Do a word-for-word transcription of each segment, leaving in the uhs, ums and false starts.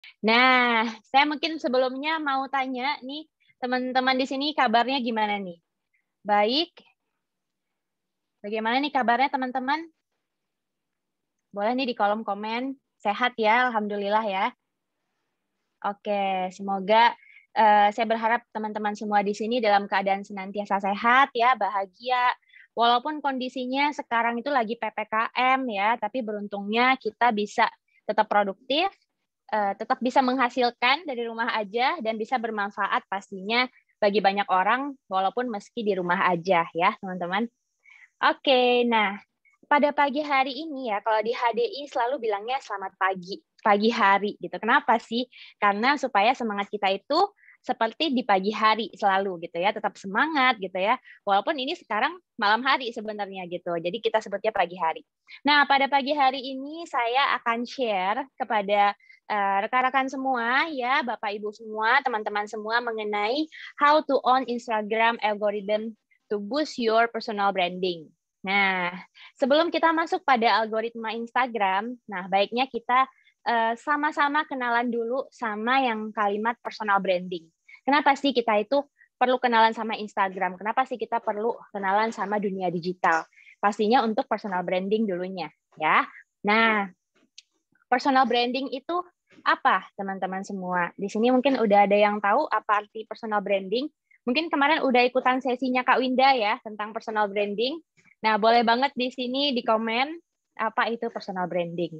Nah, saya mungkin sebelumnya mau tanya nih, teman-teman di sini kabarnya gimana nih? Baik? Bagaimana nih kabarnya teman-teman? Boleh nih di kolom komen. Sehat ya, alhamdulillah ya. Oke, semoga uh, saya berharap teman-teman semua di sini dalam keadaan senantiasa sehat ya, bahagia. Walaupun kondisinya sekarang itu lagi P P K M ya, tapi beruntungnya kita bisa tetap produktif, uh, tetap bisa menghasilkan dari rumah aja dan bisa bermanfaat pastinya bagi banyak orang walaupun meski di rumah aja ya, teman-teman. Oke, nah pada pagi hari ini ya, kalau di H D I selalu bilangnya selamat pagi, pagi hari gitu. Kenapa sih? Karena supaya semangat kita itu seperti di pagi hari selalu gitu ya, tetap semangat gitu ya. Walaupun ini sekarang malam hari sebenarnya gitu. Jadi kita sebutnya pagi hari. Nah, pada pagi hari ini saya akan share kepada uh, rekan-rekan semua ya, Bapak Ibu semua, teman-teman semua mengenai how to own Instagram algorithm to boost your personal branding. Nah, sebelum kita masuk pada algoritma Instagram, nah baiknya kita uh, sama-sama kenalan dulu sama yang kalimat personal branding. Kenapa sih kita itu perlu kenalan sama Instagram? Kenapa sih kita perlu kenalan sama dunia digital? Pastinya untuk personal branding dulunya, ya. Nah, personal branding itu apa, teman-teman semua? Di sini mungkin udah ada yang tahu apa arti personal branding. Mungkin kemarin udah ikutan sesinya Kak Winda ya tentang personal branding. Nah, boleh banget di sini di komen apa itu personal branding.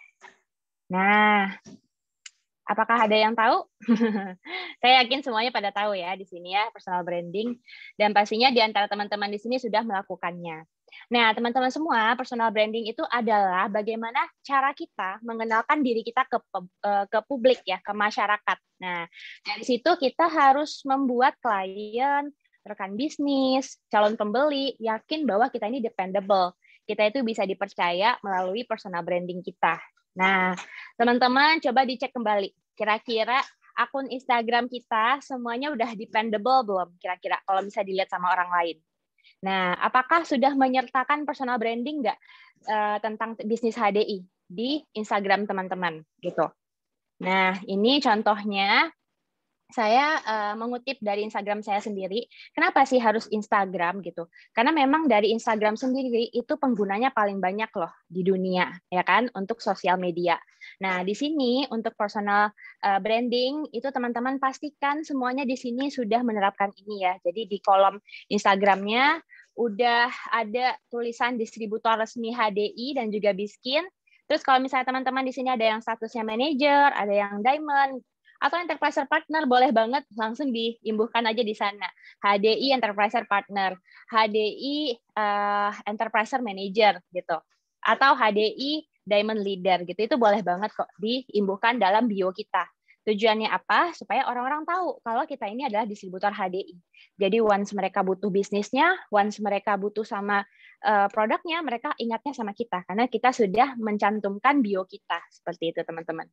Nah, apakah ada yang tahu? Saya yakin semuanya pada tahu ya di sini ya personal branding, dan pastinya di antara teman-teman di sini sudah melakukannya. Nah, teman-teman semua, personal branding itu adalah bagaimana cara kita mengenalkan diri kita ke ke publik ya, ke masyarakat. Nah, dari situ kita harus membuat klien, rekan bisnis, calon pembeli yakin bahwa kita ini dependable. Kita itu bisa dipercaya melalui personal branding kita. Nah, teman-teman coba dicek kembali. Kira-kira akun Instagram kita semuanya udah dependable belum? Kira-kira kalau bisa dilihat sama orang lain. Nah, apakah sudah menyertakan personal branding nggak uh, tentang bisnis H D I di Instagram teman-teman gitu? Nah, ini contohnya. Saya uh, mengutip dari Instagram saya sendiri. Kenapa sih harus Instagram gitu? Karena memang dari Instagram sendiri itu penggunanya paling banyak loh di dunia, ya kan, untuk sosial media. Nah, di sini untuk personal uh, branding itu teman-teman pastikan semuanya di sini sudah menerapkan ini ya. Jadi di kolom Instagramnya udah ada tulisan distributor resmi H D I dan juga Biskin. Terus kalau misalnya teman-teman di sini ada yang statusnya manager, ada yang diamond, atau enterprise partner, boleh banget langsung diimbuhkan aja di sana. H D I enterprise partner, H D I uh, enterprise manager gitu, atau H D I diamond leader gitu. Itu boleh banget kok diimbuhkan dalam bio kita. Tujuannya apa? Supaya orang-orang tahu kalau kita ini adalah distributor H D I. Jadi once mereka butuh bisnisnya, once mereka butuh sama uh, produknya, mereka ingatnya sama kita karena kita sudah mencantumkan bio kita. Seperti itu, teman-teman.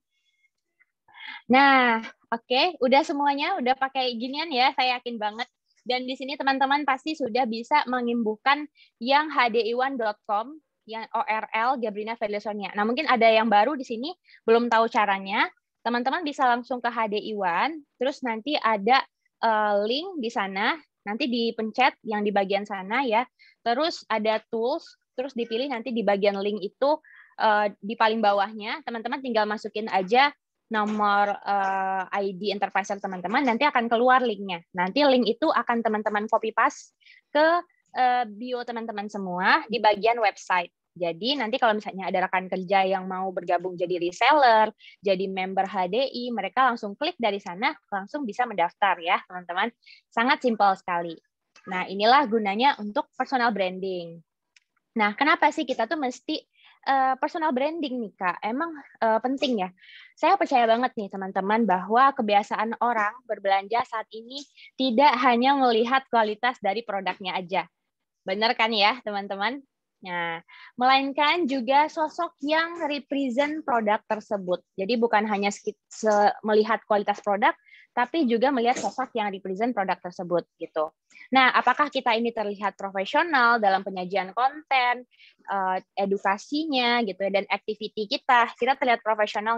Nah, oke, okay. Udah semuanya, udah pakai ginian ya, saya yakin banget. Dan di sini teman-teman pasti sudah bisa mengimbuhkan yang h d i one dot com, yang O R L Gabrina Fedlesonia. Nah, mungkin ada yang baru di sini, belum tahu caranya. Teman-teman bisa langsung ke H D I One, terus nanti ada uh, link di sana, nanti dipencet yang di bagian sana ya. Terus ada tools, terus dipilih nanti di bagian link itu, uh, di paling bawahnya, teman-teman tinggal masukin aja nomor uh, I D enterprise teman-teman, nanti akan keluar linknya. Nanti link itu akan teman-teman copy paste ke uh, bio teman-teman semua di bagian website. Jadi nanti kalau misalnya ada rekan kerja yang mau bergabung jadi reseller, jadi member H D I, mereka langsung klik dari sana, langsung bisa mendaftar ya teman-teman. Sangat simpel sekali. Nah, inilah gunanya untuk personal branding. Nah, kenapa sih kita tuh mesti Uh, personal branding nih Kak, emang uh, penting ya. Saya percaya banget nih teman-teman bahwa kebiasaan orang berbelanja saat ini tidak hanya melihat kualitas dari produknya aja. Benar kan ya teman-teman? Nah, melainkan juga sosok yang represent produk tersebut. Jadi bukan hanya melihat kualitas produk, tapi juga melihat sosok yang represent produk tersebut gitu. Nah, apakah kita ini terlihat profesional dalam penyajian konten, edukasinya gitu ya, dan activity kita, kita terlihat profesional nggak?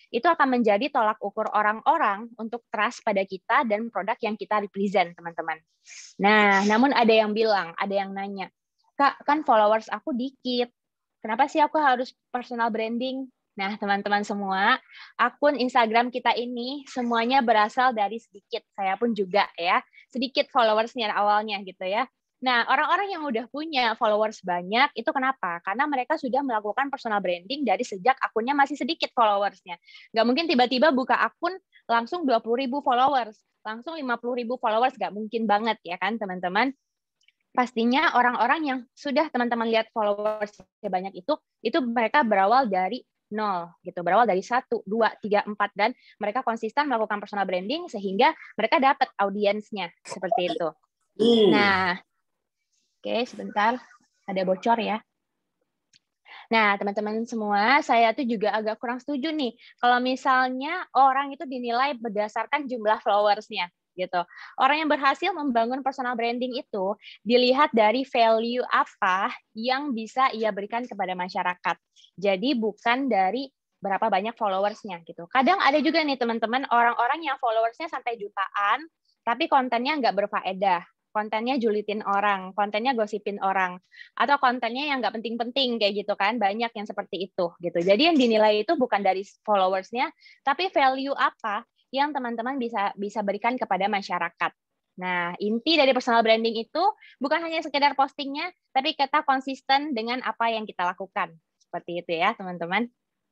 itu akan menjadi tolak ukur orang-orang untuk trust pada kita dan produk yang kita represent, teman-teman. Nah, namun ada yang bilang, ada yang nanya, Kak, kan followers aku dikit. Kenapa sih aku harus personal branding? Nah, teman-teman semua, akun Instagram kita ini semuanya berasal dari sedikit. Saya pun juga ya, sedikit followersnya awalnya gitu ya. Nah, orang-orang yang udah punya followers banyak, itu kenapa? Karena mereka sudah melakukan personal branding dari sejak akunnya masih sedikit followersnya. Nggak mungkin tiba-tiba buka akun langsung dua puluh ribu followers, langsung lima puluh ribu followers, nggak mungkin banget ya kan teman-teman? Pastinya orang-orang yang sudah teman-teman lihat followers banyak itu, itu mereka berawal dari nol, gitu, berawal dari satu, dua, tiga, empat, dan mereka konsisten melakukan personal branding sehingga mereka dapat audiensnya, seperti itu. Nah, oke, sebentar, ada bocor ya. Nah, teman-teman semua, saya tuh juga agak kurang setuju nih, kalau misalnya orang itu dinilai berdasarkan jumlah followersnya, gitu. Orang yang berhasil membangun personal branding itu dilihat dari value apa yang bisa ia berikan kepada masyarakat. Jadi bukan dari berapa banyak followersnya, gitu. Kadang ada juga nih teman-teman, orang-orang yang followersnya sampai jutaan, tapi kontennya nggak berfaedah. Kontennya julitin orang, kontennya gosipin orang, atau kontennya yang nggak penting-penting kayak gitu kan, banyak yang seperti itu gitu. Jadi yang dinilai itu bukan dari followersnya, tapi value apa yang teman-teman bisa bisa berikan kepada masyarakat. Nah, inti dari personal branding itu bukan hanya sekedar postingnya, tapi kita konsisten dengan apa yang kita lakukan. Seperti itu ya, teman-teman.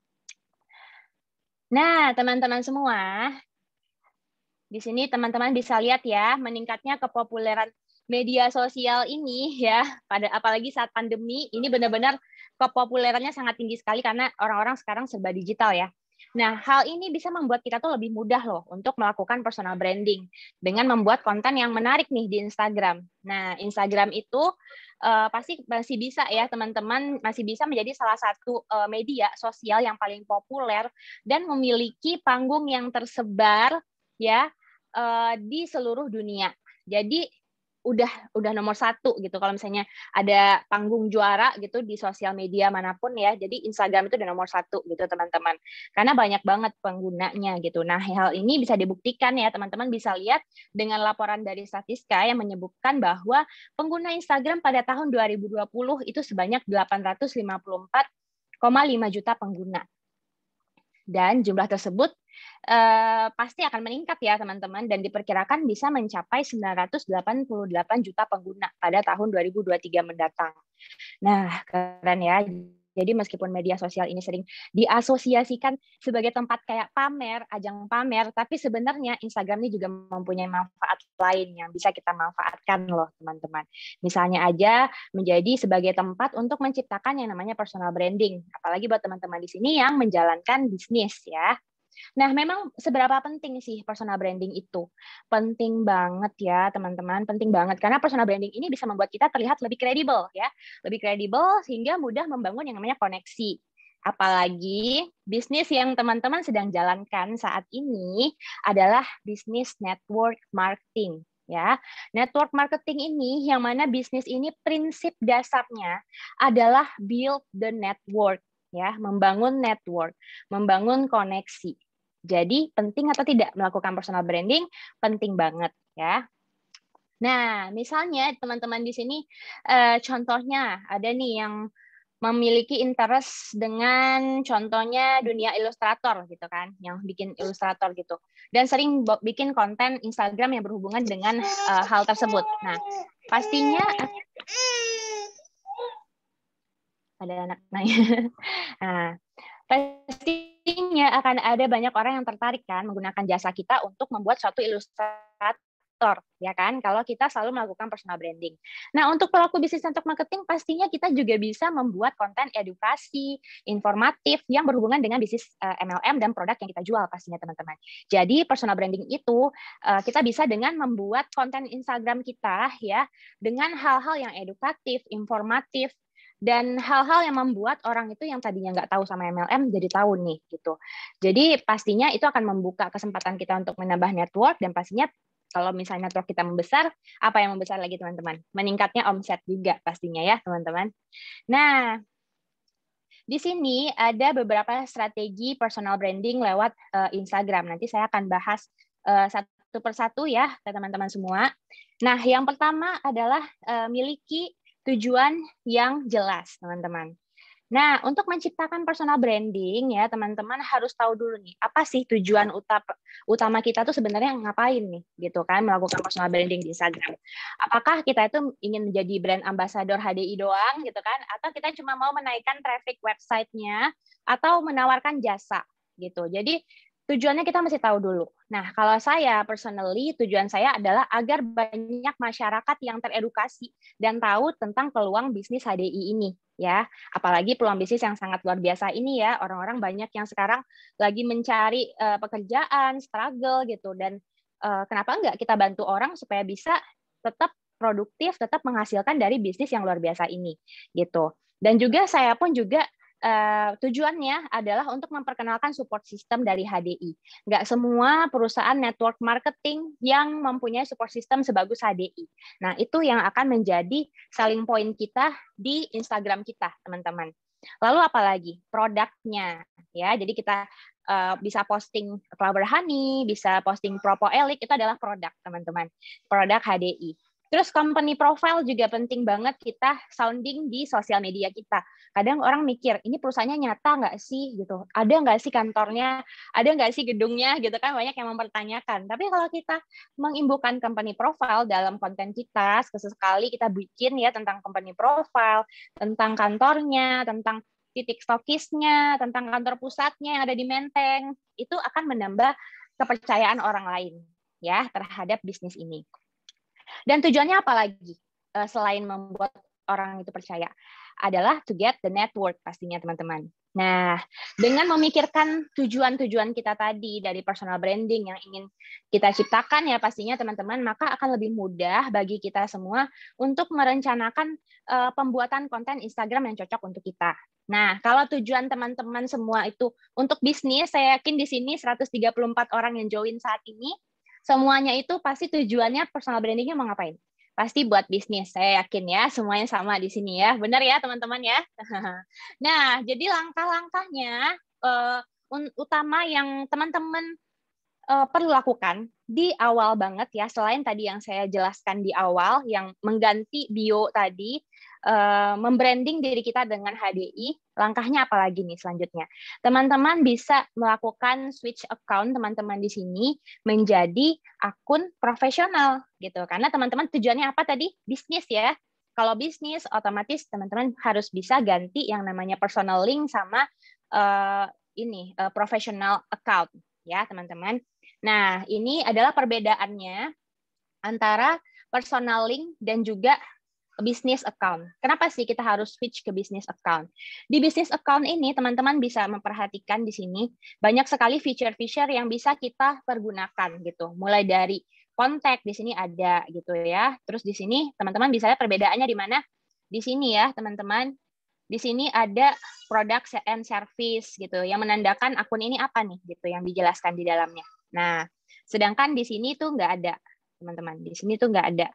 Nah, teman-teman semua, di sini teman-teman bisa lihat ya, meningkatnya kepopuleran media sosial ini ya, pada apalagi saat pandemi, ini benar-benar kepopulerannya sangat tinggi sekali karena orang-orang sekarang serba digital ya. Nah, hal ini bisa membuat kita tuh lebih mudah loh untuk melakukan personal branding dengan membuat konten yang menarik nih di Instagram. Nah, Instagram itu uh, pasti masih bisa ya teman-teman, masih bisa menjadi salah satu uh, media sosial yang paling populer dan memiliki panggung yang tersebar ya uh, di seluruh dunia. Jadi udah udah nomor satu gitu kalau misalnya ada panggung juara gitu di sosial media manapun ya, jadi Instagram itu udah nomor satu gitu teman-teman, karena banyak banget penggunanya gitu. Nah, hal ini bisa dibuktikan ya teman-teman, bisa lihat dengan laporan dari Statista yang menyebutkan bahwa pengguna Instagram pada tahun dua ribu dua puluh itu sebanyak delapan ratus lima puluh empat koma lima juta pengguna. Dan jumlah tersebut eh, pasti akan meningkat ya teman-teman, dan diperkirakan bisa mencapai sembilan ratus delapan puluh delapan juta pengguna pada tahun dua ribu dua puluh tiga mendatang. Nah, keren ya. Jadi meskipun media sosial ini sering diasosiasikan sebagai tempat kayak pamer, ajang pamer, tapi sebenarnya Instagram ini juga mempunyai manfaat lain yang bisa kita manfaatkan loh teman-teman. Misalnya aja menjadi sebagai tempat untuk menciptakan yang namanya personal branding. Apalagi buat teman-teman di sini yang menjalankan bisnis ya. Nah, memang seberapa penting sih personal branding itu? Penting banget ya, teman-teman. Penting banget karena personal branding ini bisa membuat kita terlihat lebih kredibel ya. Lebih kredibel sehingga mudah membangun yang namanya koneksi. Apalagi bisnis yang teman-teman sedang jalankan saat ini adalah bisnis network marketing. Ya, network marketing ini yang mana bisnis ini prinsip dasarnya adalah build the network, ya, membangun network, membangun koneksi. Jadi penting atau tidak melakukan personal branding? Penting banget ya. Nah, misalnya teman-teman di sini eh, contohnya ada nih yang memiliki interest dengan contohnya dunia ilustrator gitu kan, yang bikin ilustrator gitu, dan sering bikin konten Instagram yang berhubungan dengan uh, hal tersebut. Nah, pastinya ada anak nanya. Nah, pastinya akan ada banyak orang yang tertarik kan menggunakan jasa kita untuk membuat suatu ilustrator, ya kan? Kalau kita selalu melakukan personal branding. Nah, untuk pelaku bisnis network marketing pastinya kita juga bisa membuat konten edukasi, informatif yang berhubungan dengan bisnis M L M dan produk yang kita jual pastinya teman-teman. Jadi personal branding itu kita bisa dengan membuat konten Instagram kita ya dengan hal-hal yang edukatif, informatif, dan hal-hal yang membuat orang itu yang tadinya nggak tahu sama M L M jadi tahu nih gitu. Jadi pastinya itu akan membuka kesempatan kita untuk menambah network, dan pastinya kalau misalnya network kita membesar, apa yang membesar lagi teman-teman? Meningkatnya omset juga pastinya ya teman-teman. Nah, Di sini ada beberapa strategi personal branding lewat uh, Instagram. Nanti saya akan bahas uh, satu persatu ya ke teman-teman semua. Nah, yang pertama adalah uh, miliki tujuan yang jelas, teman-teman. Nah, untuk menciptakan personal branding ya, teman-teman harus tahu dulu nih, apa sih tujuan utama utama kita tuh sebenarnya ngapain nih, gitu kan, melakukan personal branding di Instagram. Apakah kita itu ingin menjadi brand ambassador H D I doang, gitu kan, atau kita cuma mau menaikkan traffic website-nya, atau menawarkan jasa, gitu. Jadi, tujuannya kita mesti tahu dulu. Nah, kalau saya personally, tujuan saya adalah agar banyak masyarakat yang teredukasi dan tahu tentang peluang bisnis H D I ini, ya. Apalagi peluang bisnis yang sangat luar biasa ini ya, orang-orang banyak yang sekarang lagi mencari uh, pekerjaan, struggle gitu, dan uh, kenapa enggak kita bantu orang supaya bisa tetap produktif, tetap menghasilkan dari bisnis yang luar biasa ini, gitu. Dan juga saya pun juga Uh, tujuannya adalah untuk memperkenalkan support system dari H D I. Nggak semua perusahaan network marketing yang mempunyai support system sebagus H D I. Nah, itu yang akan menjadi selling point kita di Instagram kita, teman-teman. Lalu apalagi? Produknya. Ya, jadi kita uh, bisa posting Clover Honey, bisa posting Propo Elite, itu adalah produk, teman-teman. Produk H D I. Terus company profile juga penting banget kita sounding di sosial media kita. Kadang orang mikir, ini perusahaannya nyata nggak sih? Gitu. Ada nggak sih kantornya? Ada nggak sih gedungnya? Gitu kan banyak yang mempertanyakan. Tapi kalau kita mengimbukan company profile dalam konten kita, sesekali kita bikin ya tentang company profile, tentang kantornya, tentang titik stokisnya, tentang kantor pusatnya yang ada di Menteng, itu akan menambah kepercayaan orang lain ya terhadap bisnis ini. Dan tujuannya apa lagi selain membuat orang itu percaya? Adalah to get the network pastinya, teman-teman. Nah, dengan memikirkan tujuan-tujuan kita tadi dari personal branding yang ingin kita ciptakan ya pastinya, teman-teman, maka akan lebih mudah bagi kita semua untuk merencanakan uh, pembuatan konten Instagram yang cocok untuk kita. Nah, kalau tujuan teman-teman semua itu untuk bisnis, saya yakin di sini seratus tiga puluh empat orang yang join saat ini, semuanya itu pasti tujuannya personal brandingnya mau ngapain? Pasti buat bisnis, saya yakin ya, semuanya sama di sini ya. Benar ya teman-teman ya? Nah, jadi langkah-langkahnya uh, utama yang teman-teman uh, perlu lakukan di awal banget ya, selain tadi yang saya jelaskan di awal, yang mengganti bio tadi, Uh, membranding diri kita dengan H D I, langkahnya apa lagi nih selanjutnya? Teman-teman bisa melakukan switch account teman-teman di sini menjadi akun profesional gitu. Karena teman-teman tujuannya apa tadi? Bisnis ya. Kalau bisnis otomatis teman-teman harus bisa ganti yang namanya personal link sama uh, ini uh, professional account ya, teman-teman. Nah, ini adalah perbedaannya antara personal link dan juga business account. Kenapa sih kita harus switch ke business account? Di business account ini, teman-teman bisa memperhatikan di sini banyak sekali feature-feature yang bisa kita pergunakan gitu. Mulai dari kontak di sini ada gitu ya. Terus di sini teman-teman bisa lihat perbedaannya di mana? Di sini ya, teman-teman. Di sini ada product and service gitu yang menandakan akun ini apa nih gitu yang dijelaskan di dalamnya. Nah, sedangkan di sini tuh nggak ada, teman-teman. Di sini tuh nggak ada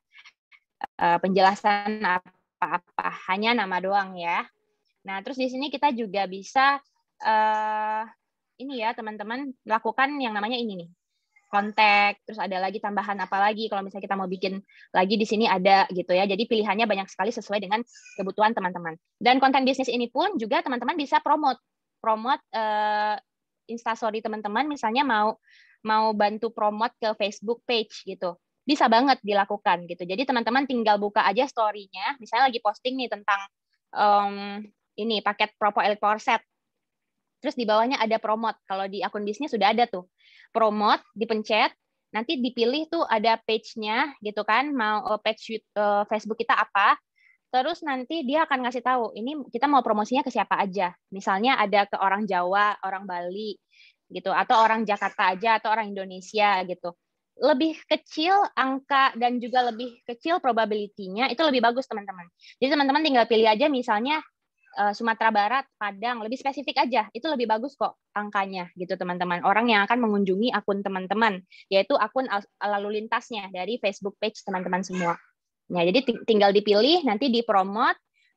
penjelasan apa-apa, hanya nama doang ya. Nah, terus di sini kita juga bisa uh, ini ya teman-teman lakukan yang namanya ini nih, kontak. Terus ada lagi tambahan apa lagi kalau misalnya kita mau bikin lagi di sini ada gitu ya. Jadi pilihannya banyak sekali sesuai dengan kebutuhan teman-teman. Dan konten bisnis ini pun juga teman-teman bisa promote, promote uh, Instastory teman-teman. Misalnya mau mau bantu promote ke Facebook page gitu. Bisa banget dilakukan gitu. Jadi teman-teman tinggal buka aja story-nya, misalnya lagi posting nih tentang um, ini paket Propo Elite Power Set. Terus di bawahnya ada promote. Kalau di akun bisnis sudah ada tuh. Promote, dipencet, nanti dipilih tuh ada page-nya gitu kan, mau page uh, Facebook kita apa. Terus nanti dia akan ngasih tahu, ini kita mau promosinya ke siapa aja. Misalnya ada ke orang Jawa, orang Bali gitu, atau orang Jakarta aja atau orang Indonesia gitu. Lebih kecil angka dan juga lebih kecil probability-nya, itu lebih bagus teman-teman. Jadi teman-teman tinggal pilih aja misalnya uh, Sumatera Barat, Padang, lebih spesifik aja, itu lebih bagus kok angkanya gitu teman-teman. Orang yang akan mengunjungi akun teman-teman, yaitu akun lalu lintasnya dari Facebook page teman-teman semua. Nah, jadi tinggal dipilih, nanti dipromot,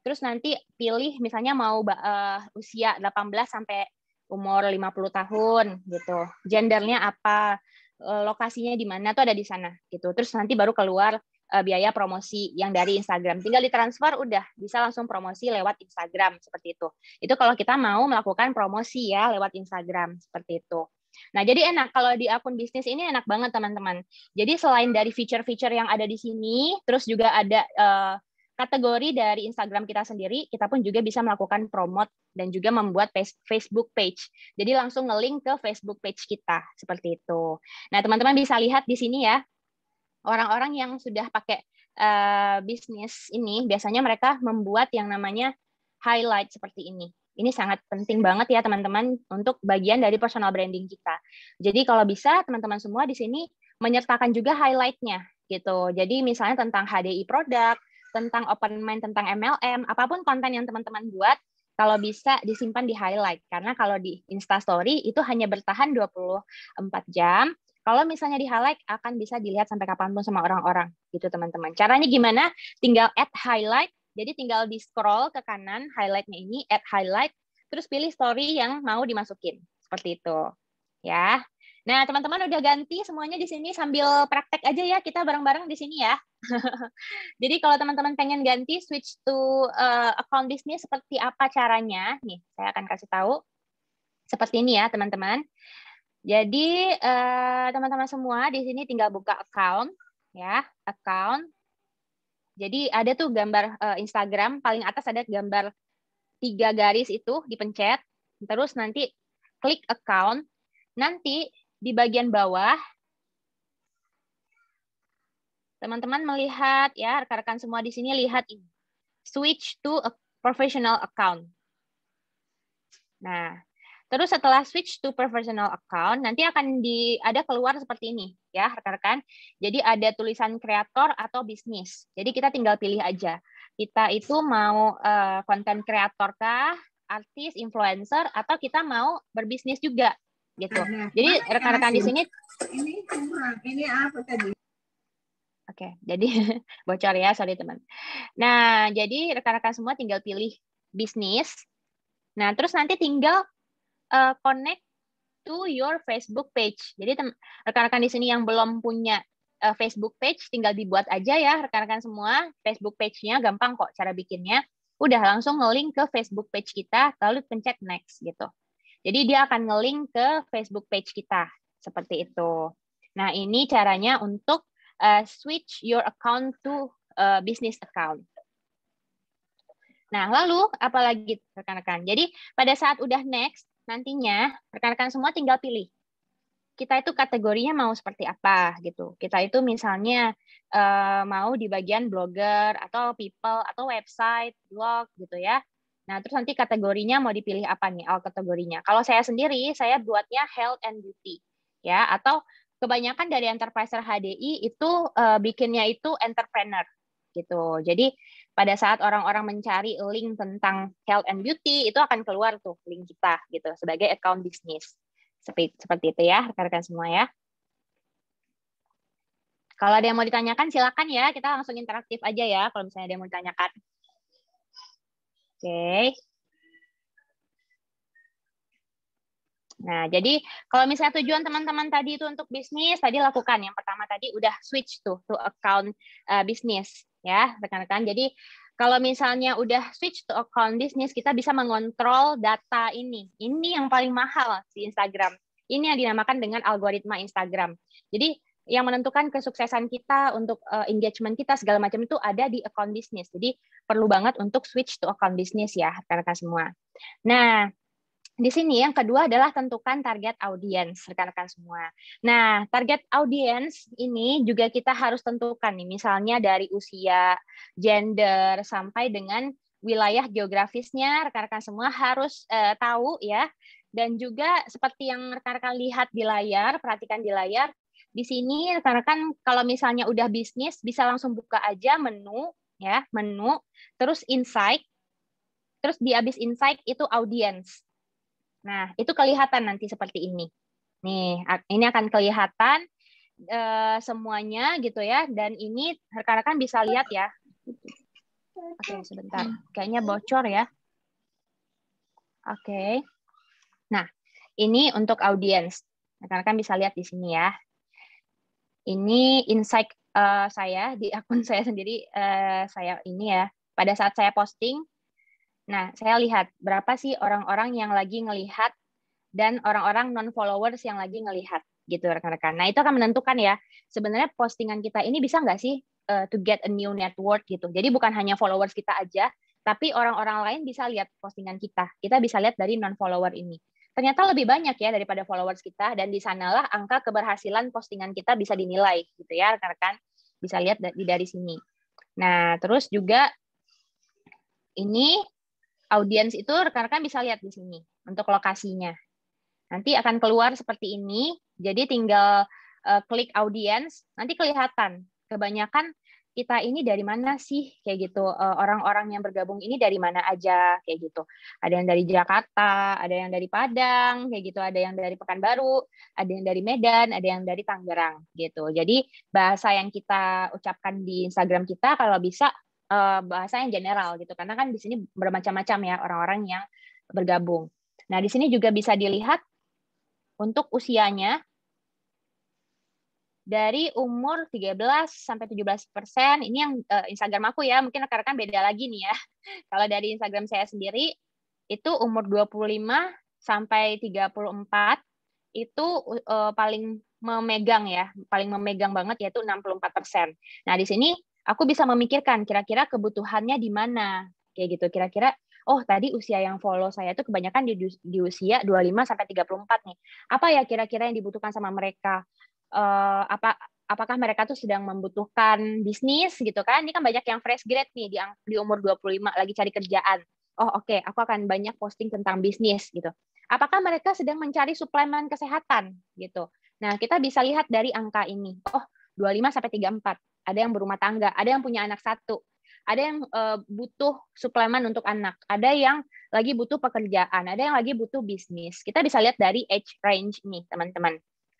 Terus nanti pilih misalnya mau uh, usia delapan belas sampai umur lima puluh tahun gitu. Gendernya apa, lokasinya di mana tuh ada di sana gitu. Terus nanti baru keluar uh, biaya promosi yang dari Instagram. Tinggal ditransfer udah bisa langsung promosi lewat Instagram seperti itu. Itu kalau kita mau melakukan promosi ya lewat Instagram seperti itu. Nah, jadi enak kalau di akun bisnis ini enak banget teman-teman. Jadi selain dari feature-feature yang ada di sini, terus juga ada uh, kategori dari Instagram kita sendiri, kita pun juga bisa melakukan promote dan juga membuat Facebook page. Jadi langsung nge-link ke Facebook page kita, seperti itu. Nah, teman-teman bisa lihat di sini ya, orang-orang yang sudah pakai uh, bisnis ini, biasanya mereka membuat yang namanya highlight seperti ini. Ini sangat penting banget ya teman-teman untuk bagian dari personal branding kita. Jadi kalau bisa teman-teman semua di sini menyertakan juga highlight-nya gitu. Jadi misalnya tentang H D I produk, tentang open mind, tentang M L M, apapun konten yang teman-teman buat, kalau bisa disimpan di highlight. Karena kalau di Instastory itu hanya bertahan dua puluh empat jam. Kalau misalnya di highlight akan bisa dilihat sampai kapanpun sama orang-orang gitu teman-teman. Caranya gimana? Tinggal add highlight. Jadi tinggal di scroll ke kanan highlight-nya ini, add highlight, terus pilih story yang mau dimasukin. Seperti itu. Ya. Nah, teman-teman udah ganti semuanya di sini sambil praktek aja ya, kita bareng-bareng di sini ya. Jadi kalau teman-teman pengen ganti switch to uh, account bisnis seperti apa caranya? Nih, saya akan kasih tahu. Seperti ini ya, teman-teman. Jadi uh, teman-teman semua di sini tinggal buka account ya, account. Jadi ada tuh gambar uh, Instagram, paling atas ada gambar tiga garis itu dipencet, terus nanti klik account, nanti di bagian bawah teman-teman melihat ya, rekan-rekan semua di sini lihat ini, switch to a professional account. Nah, terus setelah switch to professional account, nanti akan di ada keluar seperti ini ya, rekan-rekan. Jadi ada tulisan kreator atau bisnis. Jadi kita tinggal pilih aja. Kita itu mau konten uh, kreator kah, artis, influencer, atau kita mau berbisnis juga gitu. Nah, jadi rekan-rekan di sini ini kurang, ini apa tadi? Oke, okay, jadi bocor ya, sorry teman. Nah, jadi rekan-rekan semua tinggal pilih bisnis. Nah, terus nanti tinggal uh, connect to your Facebook page. Jadi rekan-rekan di sini yang belum punya uh, Facebook page, tinggal dibuat aja ya rekan-rekan semua. Facebook page-nya gampang kok cara bikinnya. Udah langsung nge-link ke Facebook page kita, lalu pencet next gitu. Jadi dia akan nge-link ke Facebook page kita, seperti itu. Nah, ini caranya untuk Uh, switch your account to uh, business account. Nah, lalu apalagi rekan-rekan? Jadi pada saat udah next, nantinya rekan-rekan semua tinggal pilih. Kita itu kategorinya mau seperti apa gitu. Kita itu misalnya uh, mau di bagian blogger atau people atau website, blog gitu ya. Nah, terus nanti kategorinya mau dipilih apa nih? All kategorinya. Kalau saya sendiri, saya buatnya health and beauty ya, atau kebanyakan dari enterpriser H D I itu uh, bikinnya itu entrepreneur gitu. Jadi pada saat orang-orang mencari link tentang health and beauty itu akan keluar tuh link kita gitu sebagai account bisnis. Seperti seperti itu ya rekan-rekan semua ya. Kalau ada yang mau ditanyakan silakan ya, kita langsung interaktif aja ya kalau misalnya ada yang mau ditanyakan. Oke. Okay. Nah, jadi kalau misalnya tujuan teman-teman tadi itu untuk bisnis, tadi lakukan. Yang pertama tadi udah switch tuh to account uh, bisnis ya, rekan-rekan. Jadi kalau misalnya udah switch to account bisnis, kita bisa mengontrol data ini. Ini yang paling mahal di Instagram. Ini yang dinamakan dengan algoritma Instagram. Jadi yang menentukan kesuksesan kita untuk uh, engagement kita segala macam itu ada di account bisnis. Jadi perlu banget untuk switch to account bisnis ya, rekan-rekan semua. Nah, di sini yang kedua adalah tentukan target audience, rekan-rekan semua. Nah, target audience ini juga kita harus tentukan nih, misalnya dari usia, gender, sampai dengan wilayah geografisnya, rekan-rekan semua harus uh, tahu ya. Dan juga seperti yang rekan-rekan lihat di layar, perhatikan di layar, di sini rekan-rekan kalau misalnya udah bisnis bisa langsung buka aja menu, ya, menu, terus insight, terus di habis insight itu audience. Nah, itu kelihatan nanti seperti ini. Nih, ini akan kelihatan uh, semuanya gitu ya. Dan ini rekan-rekan bisa lihat ya. Oke, sebentar. Kayaknya bocor ya. Oke. Nah, ini untuk audiens. Rekan-rekan bisa lihat di sini ya. Ini insight uh, saya di akun saya sendiri. Uh, saya ini ya. Pada saat saya posting, nah saya lihat berapa sih orang-orang yang lagi ngelihat dan orang-orang non-followers yang lagi ngelihat gitu rekan-rekan. Nah itu akan menentukan ya sebenarnya postingan kita ini bisa nggak sih uh, to get a new network gitu. Jadi bukan hanya followers kita aja, tapi orang-orang lain bisa lihat postingan kita. Kita bisa lihat dari non-follower ini. Ternyata lebih banyak ya daripada followers kita, dan di sanalah angka keberhasilan postingan kita bisa dinilai gitu ya rekan-rekan. Bisa lihat dari, dari sini. Nah terus juga ini audiens itu rekan-rekan bisa lihat di sini untuk lokasinya. Nanti akan keluar seperti ini. Jadi tinggal uh, klik audience, nanti kelihatan. Kebanyakan kita ini dari mana sih kayak gitu. Uh, orang-orang yang bergabung ini dari mana aja kayak gitu. Ada yang dari Jakarta, ada yang dari Padang kayak gitu, ada yang dari Pekanbaru, ada yang dari Medan, ada yang dari Tangerang gitu. Jadi bahasa yang kita ucapkan di Instagram kita kalau bisa uh, bahasa yang general gitu. Karena kan di sini bermacam-macam ya orang-orang yang bergabung. Nah, di sini juga bisa dilihat untuk usianya dari umur tiga belas sampai tujuh belas persen. Ini yang uh, Instagram aku ya, mungkin rekan-rekan beda lagi nih ya. Kalau dari Instagram saya sendiri, itu umur dua puluh lima sampai tiga puluh empat, itu uh, paling memegang ya, paling memegang banget yaitu enam puluh empat persen. Nah, di sini aku bisa memikirkan kira-kira kebutuhannya di mana. Kayak gitu, kira-kira oh tadi usia yang follow saya itu kebanyakan di, di usia dua puluh lima sampai tiga puluh empat nih. Apa ya kira-kira yang dibutuhkan sama mereka? Uh, apa apakah mereka tuh sedang membutuhkan bisnis gitu kan? Ini kan banyak yang fresh grade nih di, di umur dua puluh lima lagi cari kerjaan. Oh oke, okay, aku akan banyak posting tentang bisnis gitu. Apakah mereka sedang mencari suplemen kesehatan gitu. Nah, kita bisa lihat dari angka ini. Oh, dua puluh lima sampai tiga puluh empat. Ada yang berumah tangga, ada yang punya anak satu. Ada yang uh, butuh suplemen untuk anak, ada yang lagi butuh pekerjaan, ada yang lagi butuh bisnis. Kita bisa lihat dari age range nih, teman-teman.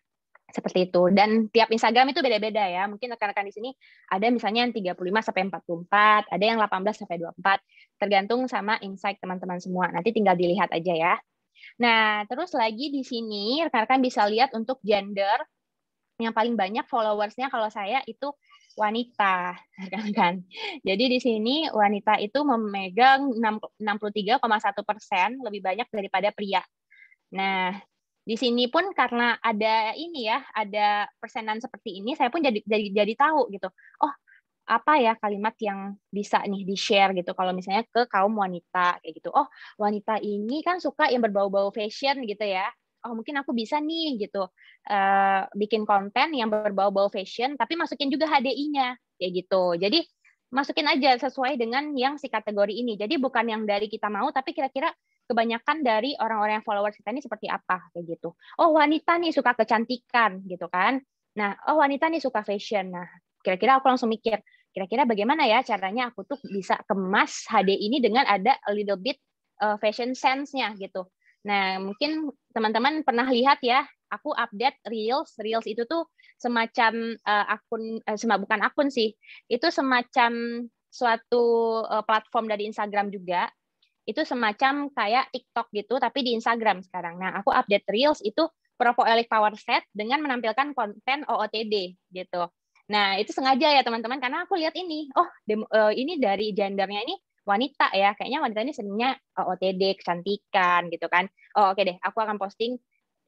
Seperti itu. Dan tiap Instagram itu beda-beda ya. Mungkin rekan-rekan di sini ada misalnya yang tiga puluh lima sampai empat puluh empat, ada yang delapan belas sampai dua puluh empat, tergantung sama insight teman-teman semua. Nanti tinggal dilihat aja ya. Nah, terus lagi di sini rekan-rekan bisa lihat untuk gender yang paling banyak followersnya kalau saya itu wanita, kan? Jadi di sini wanita itu memegang enam puluh tiga koma satu persen, lebih banyak daripada pria. Nah, di sini pun karena ada ini ya, ada persenan seperti ini, saya pun jadi jadi, jadi tahu gitu. Oh, apa ya kalimat yang bisa nih di-share gitu kalau misalnya ke kaum wanita kayak gitu. Oh, wanita ini kan suka yang berbau-bau fashion gitu ya. Oh, mungkin aku bisa nih gitu uh, bikin konten yang berbau-bau fashion tapi masukin juga H D I-nya kayak gitu. Jadi masukin aja sesuai dengan yang si kategori ini. Jadi bukan yang dari kita mau tapi kira-kira kebanyakan dari orang-orang yang followers kita ini seperti apa kayak gitu. Oh, wanita nih suka kecantikan gitu kan. Nah, oh wanita nih suka fashion. Nah, kira-kira aku langsung mikir, kira-kira bagaimana ya caranya aku tuh bisa kemas H D ini dengan ada a little bit uh, fashion sense-nya gitu. Nah, mungkin teman-teman pernah lihat ya, aku update Reels. Reels itu tuh semacam uh, akun, uh, sem- bukan akun sih, itu semacam suatu uh, platform dari Instagram juga. Itu semacam kayak TikTok gitu, tapi di Instagram sekarang. Nah, aku update Reels itu Propoelik Power Set dengan menampilkan konten O O T D gitu. Nah, itu sengaja ya teman-teman, karena aku lihat ini, oh demo, uh, ini dari gendernya ini wanita ya, kayaknya wanita ini senangnya O O T D, kecantikan gitu kan. Oh oke okay deh, aku akan posting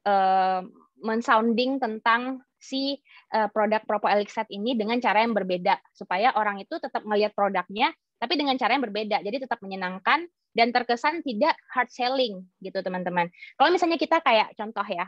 uh, mensounding tentang si uh, produk Propoelik Set ini dengan cara yang berbeda, supaya orang itu tetap ngelihat produknya, tapi dengan cara yang berbeda, jadi tetap menyenangkan dan terkesan tidak hard selling gitu teman-teman. Kalau misalnya kita kayak contoh ya,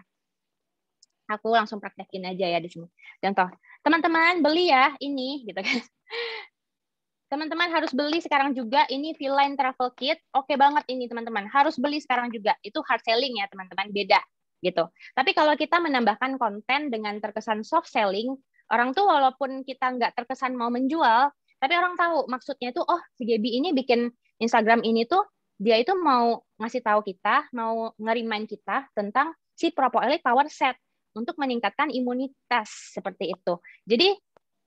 aku langsung praktekin aja ya di sini. Contoh, teman-teman beli ya ini gitu kan. Teman-teman harus beli sekarang juga ini Feline Travel Kit. Oke banget ini teman-teman, harus beli sekarang juga. Itu hard selling ya teman-teman, beda gitu. Tapi kalau kita menambahkan konten dengan terkesan soft selling, orang tuh walaupun kita nggak terkesan mau menjual, tapi orang tahu maksudnya itu, oh si Gaby ini bikin Instagram ini tuh dia itu mau ngasih tahu kita, mau ngerimain kita tentang si Propoelik Power Set untuk meningkatkan imunitas seperti itu. Jadi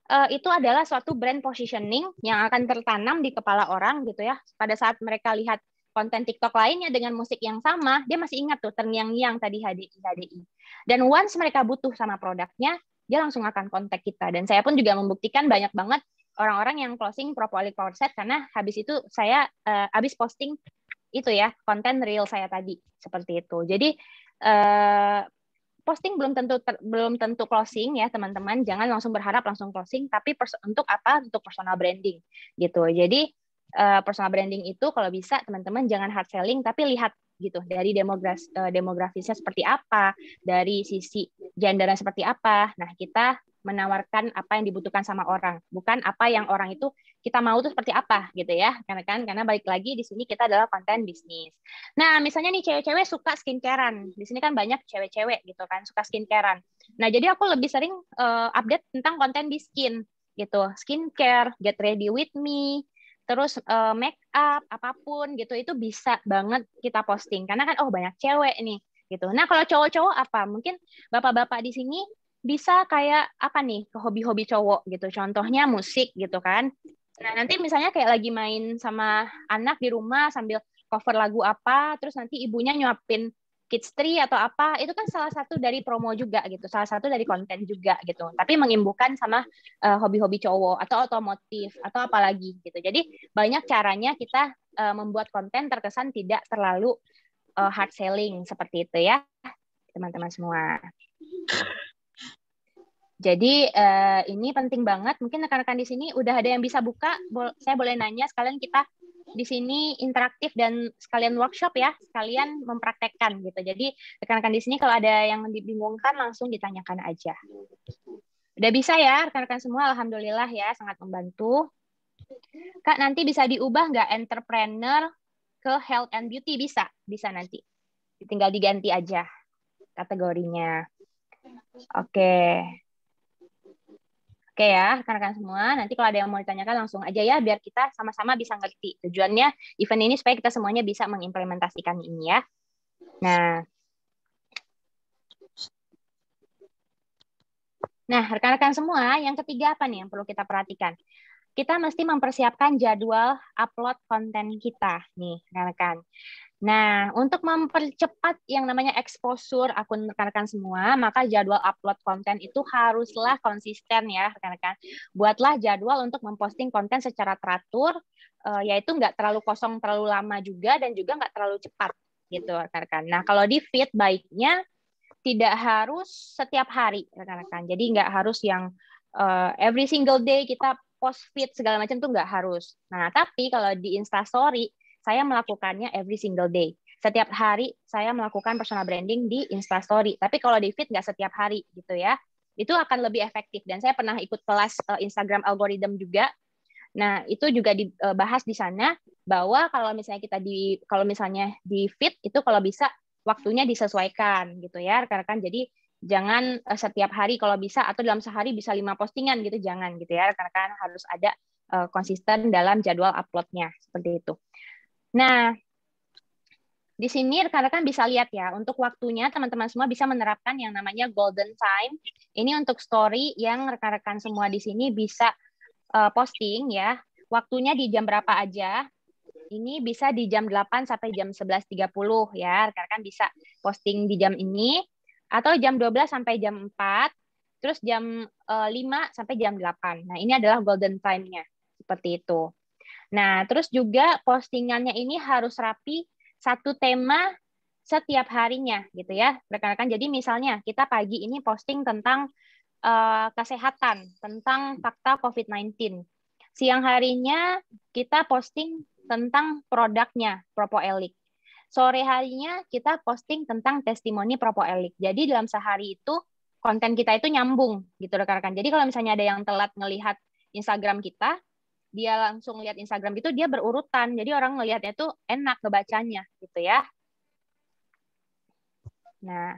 uh, itu adalah suatu brand positioning yang akan tertanam di kepala orang gitu ya. Pada saat mereka lihat konten TikTok lainnya dengan musik yang sama, dia masih ingat tuh terngiang-ngiang tadi H D I H D I. Dan once mereka butuh sama produknya, dia langsung akan kontak kita. Dan saya pun juga membuktikan banyak banget orang-orang yang closing propolis korset karena habis itu saya uh, habis posting itu ya konten reel saya tadi seperti itu. Jadi uh, posting belum tentu ter, belum tentu closing ya teman-teman. Jangan langsung berharap langsung closing, tapi untuk apa? Untuk personal branding gitu. Jadi uh, personal branding itu kalau bisa teman-teman jangan hard selling, tapi lihat gitu dari demografis uh, demografisnya seperti apa, dari sisi gendernya seperti apa. Nah kita menawarkan apa yang dibutuhkan sama orang, bukan apa yang orang itu kita mau tuh seperti apa gitu ya, karena kan karena balik lagi di sini kita adalah konten bisnis. Nah misalnya nih cewek-cewek suka skincarean, di sini kan banyak cewek-cewek gitu kan suka skincarean. Nah jadi aku lebih sering uh, update tentang konten di skin gitu, skincare, get ready with me, terus uh, make up apapun gitu itu bisa banget kita posting karena kan oh banyak cewek nih gitu. Nah kalau cowok-cowok apa? Mungkin bapak-bapak di sini bisa kayak apa nih ke hobi-hobi cowok gitu, contohnya musik gitu kan. Nah nanti misalnya kayak lagi main sama anak di rumah sambil cover lagu apa, terus nanti ibunya nyuapin kids tree atau apa, itu kan salah satu dari promo juga gitu, salah satu dari konten juga gitu, tapi mengimbuhkan sama uh, hobi-hobi cowok atau otomotif atau apalagi gitu. Jadi banyak caranya kita uh, membuat konten terkesan tidak terlalu uh, hard selling seperti itu ya teman-teman semua. Jadi uh, ini penting banget. Mungkin rekan-rekan di sini udah ada yang bisa buka. Bo- saya boleh nanya sekalian kita di sini interaktif dan sekalian workshop ya, sekalian mempraktekkan gitu. Jadi rekan-rekan di sini kalau ada yang dibingungkan langsung ditanyakan aja. Udah bisa ya rekan-rekan semua, alhamdulillah ya, sangat membantu. Kak nanti bisa diubah nggak entrepreneur ke health and beauty? Bisa, bisa nanti. Tinggal diganti aja kategorinya. Oke. Oke ya, rekan-rekan semua. Nanti kalau ada yang mau ditanyakan langsung aja ya, biar kita sama-sama bisa ngerti. Tujuannya event ini supaya kita semuanya bisa mengimplementasikan ini ya. Nah, nah rekan-rekan semua, yang ketiga apa nih yang perlu kita perhatikan? Kita mesti mempersiapkan jadwal upload konten kita nih, rekan-rekan. Nah, untuk mempercepat yang namanya exposure akun rekan-rekan semua, maka jadwal upload konten itu haruslah konsisten ya, rekan-rekan. Buatlah jadwal untuk memposting konten secara teratur, yaitu nggak terlalu kosong terlalu lama juga, dan juga nggak terlalu cepat, gitu, rekan-rekan. Nah, kalau di feed baiknya tidak harus setiap hari, rekan-rekan. Jadi nggak harus yang uh, every single day kita post feed segala macam tuh nggak harus. Nah, tapi kalau di Instastory, saya melakukannya every single day. Setiap hari saya melakukan personal branding di Instastory. Tapi kalau di feed nggak setiap hari gitu ya. Itu akan lebih efektif. Dan saya pernah ikut kelas Instagram algorithm juga. Nah, itu juga dibahas di sana bahwa kalau misalnya kita di kalau misalnya di feed itu kalau bisa waktunya disesuaikan gitu ya rekan-rekan. Jadi jangan setiap hari kalau bisa atau dalam sehari bisa lima postingan gitu, jangan gitu ya rekan-rekan, harus ada konsisten dalam jadwal uploadnya seperti itu. Nah, di sini rekan-rekan bisa lihat ya, untuk waktunya teman-teman semua bisa menerapkan yang namanya golden time. Ini untuk story yang rekan-rekan semua di sini bisa uh, posting ya. Waktunya di jam berapa aja. Ini bisa di jam delapan sampai jam sebelas tiga puluh ya. Rekan-rekan bisa posting di jam ini atau jam dua belas sampai jam empat, terus jam uh, lima sampai jam delapan. Nah, ini adalah golden time-nya. Seperti itu. Nah, terus juga postingannya ini harus rapi, satu tema setiap harinya gitu ya, rekan-rekan. Jadi misalnya kita pagi ini posting tentang uh, kesehatan, tentang fakta covid sembilan belas. Siang harinya kita posting tentang produknya Propoelik. Sore harinya kita posting tentang testimoni Propoelik. Jadi dalam sehari itu konten kita itu nyambung gitu rekan-rekan. Jadi kalau misalnya ada yang telat ngelihat Instagram kita, dia langsung lihat Instagram itu dia berurutan. Jadi orang ngelihatnya tuh enak ngebacanya gitu ya. Nah,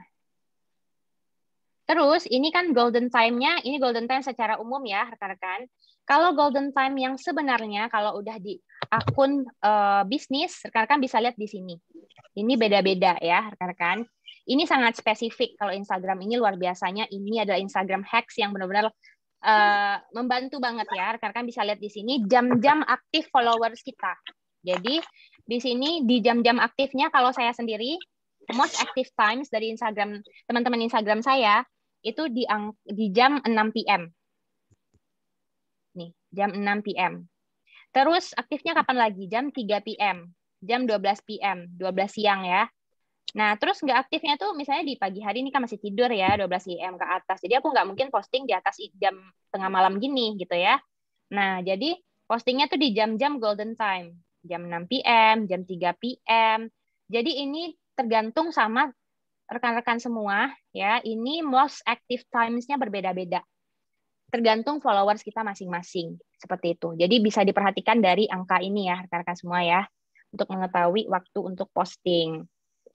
terus ini kan golden time-nya, ini golden time secara umum ya rekan-rekan. Kalau golden time yang sebenarnya kalau udah di akun uh, bisnis, rekan-rekan bisa lihat di sini. Ini beda-beda ya rekan-rekan. Ini sangat spesifik kalau Instagram ini luar biasanya. Ini adalah Instagram hacks yang benar-benar uh, membantu banget ya. Rekan-rekan bisa lihat di sini jam-jam aktif followers kita. Jadi di sini di jam-jam aktifnya kalau saya sendiri most active times dari Instagram teman-teman Instagram saya itu di di jam enam P M. Nih, jam enam P M. Terus aktifnya kapan lagi? Jam tiga P M, jam dua belas P M, dua belas siang ya. Nah, terus nggak aktifnya tuh misalnya di pagi hari ini kan masih tidur ya, dua belas P M ke atas. Jadi aku nggak mungkin posting di atas jam tengah malam gini gitu ya. Nah, jadi postingnya tuh di jam-jam golden time. Jam enam P M, jam tiga P M. Jadi ini tergantung sama rekan-rekan semua ya. Ini most active times-nya berbeda-beda. Tergantung followers kita masing-masing. Seperti itu. Jadi bisa diperhatikan dari angka ini ya, rekan-rekan semua ya. Untuk mengetahui waktu untuk posting.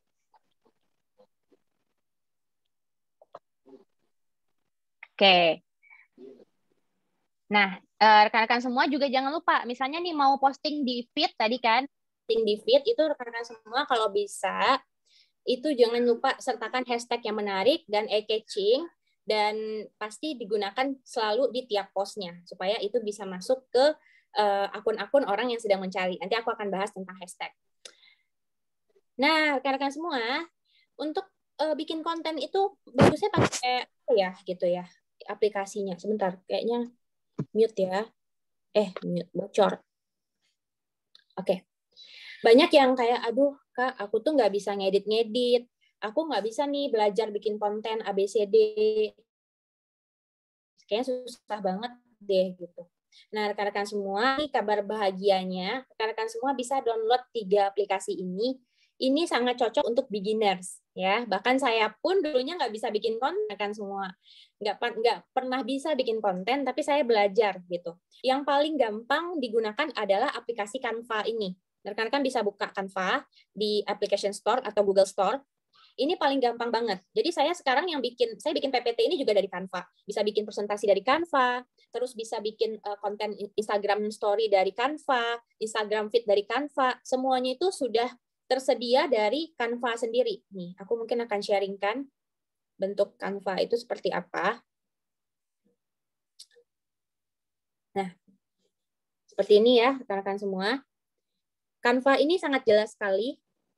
Oke. Nah, rekan-rekan semua juga jangan lupa, misalnya nih mau posting di feed tadi kan, posting di feed itu rekan-rekan semua kalau bisa, itu jangan lupa sertakan hashtag yang menarik dan eye-catching, dan pasti digunakan selalu di tiap postnya, supaya itu bisa masuk ke akun-akun uh, orang yang sedang mencari. Nanti aku akan bahas tentang hashtag. Nah, rekan-rekan semua, untuk uh, bikin konten itu bagusnya pakai apa ya, gitu ya, aplikasinya. Sebentar, kayaknya mute ya. Eh, mute, bocor. Oke. Banyak yang kayak, aduh, Kak, aku tuh nggak bisa ngedit-ngedit. Aku nggak bisa nih belajar bikin konten A B C D. Kayaknya susah banget deh, gitu. Nah, rekan-rekan semua, ini kabar bahagianya, rekan-rekan semua bisa download tiga aplikasi ini. Ini sangat cocok untuk beginners, ya. Bahkan saya pun dulunya nggak bisa bikin konten, kan semua. Nggak, nggak pernah bisa bikin konten, tapi saya belajar, gitu. Yang paling gampang digunakan adalah aplikasi Canva ini. Rekan-rekan bisa buka Canva di Application Store atau Google Store. Ini paling gampang banget. Jadi saya sekarang yang bikin, saya bikin P P T ini juga dari Canva. Bisa bikin presentasi dari Canva, terus bisa bikin uh, konten Instagram Story dari Canva, Instagram Feed dari Canva. Semuanya itu sudah tersedia dari Canva sendiri. Nih, aku mungkin akan sharingkan bentuk Canva itu seperti apa. Nah, seperti ini ya, rekan-rekan semua. Canva ini sangat jelas sekali.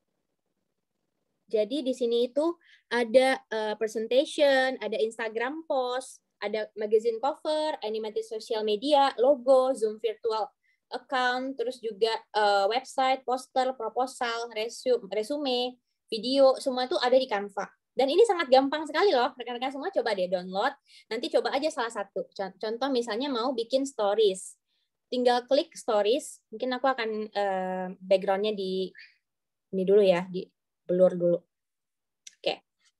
Jadi di sini itu ada uh, presentation, ada Instagram post, ada magazine cover, animated social media, logo, Zoom virtual account, terus juga uh, website, poster, proposal, resume, resume, video, semua itu ada di Canva. Dan ini sangat gampang sekali loh, rekan-rekan semua coba deh download. Nanti coba aja salah satu. Contoh misalnya mau bikin stories. Tinggal klik stories, mungkin aku akan uh, background-nya di ini dulu ya, di blur dulu. Oke.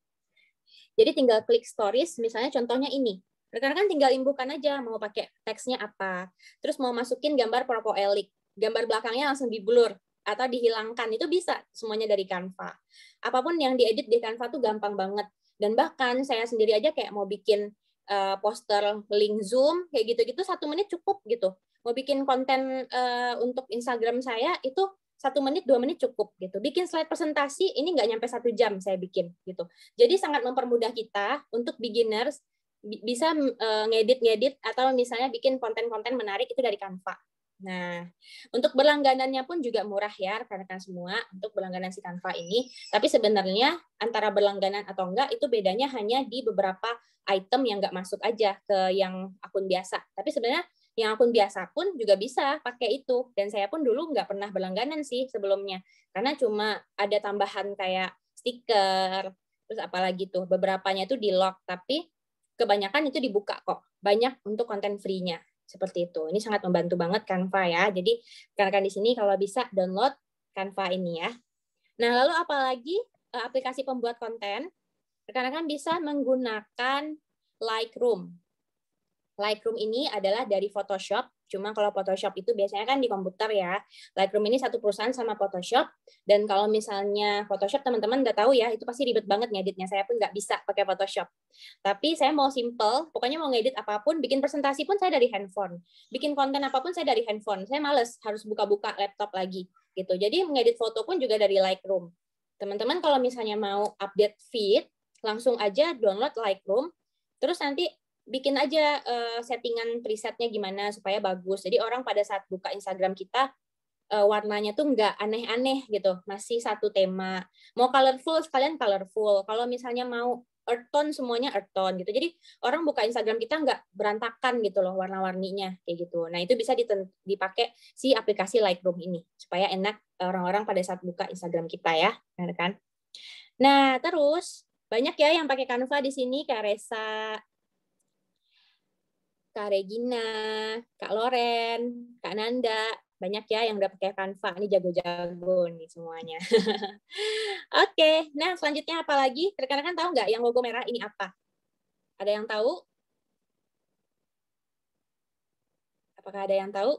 Jadi tinggal klik stories, misalnya contohnya ini. Rekan-rekan tinggal imbuhkan aja, mau pakai teksnya apa. Terus mau masukin gambar propoelik. Gambar belakangnya langsung di blur atau dihilangkan. Itu bisa semuanya dari Canva. Apapun yang diedit di Canva tuh gampang banget. Dan bahkan saya sendiri aja kayak mau bikin uh, poster link Zoom, kayak gitu-gitu satu menit cukup gitu. Mau bikin konten uh, untuk Instagram saya, itu satu menit, dua menit cukup gitu. Bikin slide presentasi ini nggak nyampe satu jam saya bikin gitu. Jadi sangat mempermudah kita untuk beginners bisa ngedit-ngedit atau misalnya bikin konten-konten menarik itu dari Canva. Nah, untuk berlangganannya pun juga murah ya rekan-rekan semua untuk berlangganan si Canva ini. Tapi sebenarnya antara berlangganan atau enggak itu bedanya hanya di beberapa item yang nggak masuk aja ke yang akun biasa. Tapi sebenarnya yang akun biasa pun juga bisa pakai itu. Dan saya pun dulu nggak pernah berlangganan sih sebelumnya. Karena cuma ada tambahan kayak stiker, terus apalagi tuh, beberapanya itu di lock, tapi kebanyakan itu dibuka kok. Banyak untuk konten free-nya. Seperti itu. Ini sangat membantu banget Canva ya. Jadi rekan-rekan di sini kalau bisa download Canva ini ya. Nah, lalu apalagi aplikasi pembuat konten? Rekan-rekan bisa menggunakan Lightroom. Lightroom ini adalah dari Photoshop, cuma kalau Photoshop itu biasanya kan di komputer ya. Lightroom ini satu perusahaan sama Photoshop, dan kalau misalnya Photoshop teman-teman nggak tahu ya, itu pasti ribet banget ngeditnya. Saya pun nggak bisa pakai Photoshop. Tapi saya mau simple, pokoknya mau ngedit apapun, bikin presentasi pun saya dari handphone. Bikin konten apapun saya dari handphone. Saya males harus buka-buka laptop lagi gitu. Jadi ngedit foto pun juga dari Lightroom. Teman-teman kalau misalnya mau update feed, langsung aja download Lightroom, terus nanti bikin aja uh, settingan presetnya gimana supaya bagus. Jadi orang pada saat buka Instagram kita uh, warnanya tuh nggak aneh-aneh gitu, masih satu tema. Mau colorful sekalian colorful. Kalau misalnya mau earth tone semuanya earth tone gitu. Jadi orang buka Instagram kita nggak berantakan gitu loh warna-warninya kayak gitu. Nah itu bisa dipakai si aplikasi Lightroom ini supaya enak orang-orang pada saat buka Instagram kita ya, kan? Nah terus banyak ya yang pakai Canva di sini, Kak Resa, Kak Regina, Kak Loren, Kak Nanda, banyak ya yang udah pakai Canva. Ini jago-jago nih semuanya. Oke, nah selanjutnya apa lagi? Rekan-rekan tahu nggak yang logo merah ini apa? Ada yang tahu? Apakah ada yang tahu?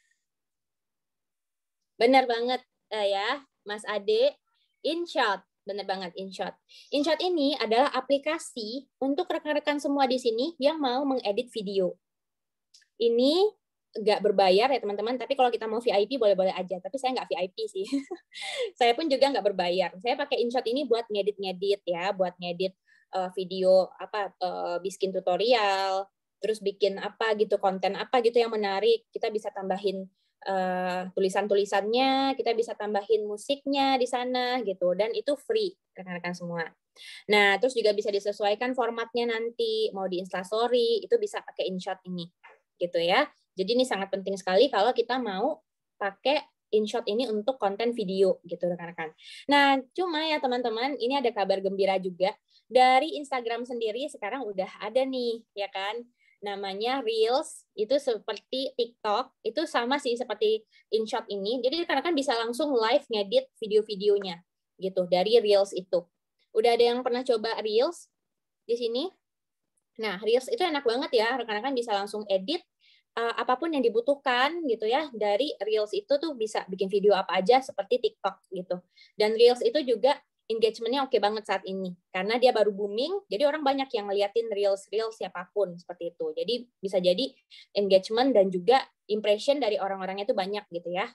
Benar banget uh, ya, Mas Ade. InShot, benar banget InShot. InShot ini adalah aplikasi untuk rekan-rekan semua di sini yang mau mengedit video. Ini nggak berbayar ya teman-teman, tapi kalau kita mau V I P boleh-boleh aja. Tapi saya nggak V I P sih. Saya pun juga nggak berbayar. Saya pakai InShot ini buat ngedit-ngedit ya, buat ngedit uh, video apa, uh, bikin tutorial, terus bikin apa gitu, konten apa gitu yang menarik. Kita bisa tambahin uh, tulisan-tulisannya, kita bisa tambahin musiknya di sana gitu, dan itu free rekan-rekan semua. Nah, terus juga bisa disesuaikan formatnya nanti, mau di Instastory, itu bisa pakai InShot ini. Gitu ya. Jadi ini sangat penting sekali kalau kita mau pakai InShot ini untuk konten video gitu rekan-rekan. Nah, cuma ya teman-teman, ini ada kabar gembira juga. Dari Instagram sendiri sekarang udah ada nih, ya kan? Namanya Reels, itu seperti TikTok, itu sama sih seperti InShot ini. Jadi rekan-rekan bisa langsung live ngedit video-videonya gitu dari Reels itu. Udah ada yang pernah coba Reels di sini? Nah, Reels itu enak banget ya, rekan-rekan bisa langsung edit uh, apapun yang dibutuhkan gitu ya. Dari Reels itu tuh bisa bikin video apa aja seperti TikTok gitu. Dan Reels itu juga engagement-nya oke banget saat ini. Karena dia baru booming, jadi orang banyak yang ngeliatin Reels-Reels siapapun seperti itu. Jadi bisa jadi engagement dan juga impression dari orang-orangnya itu banyak gitu ya.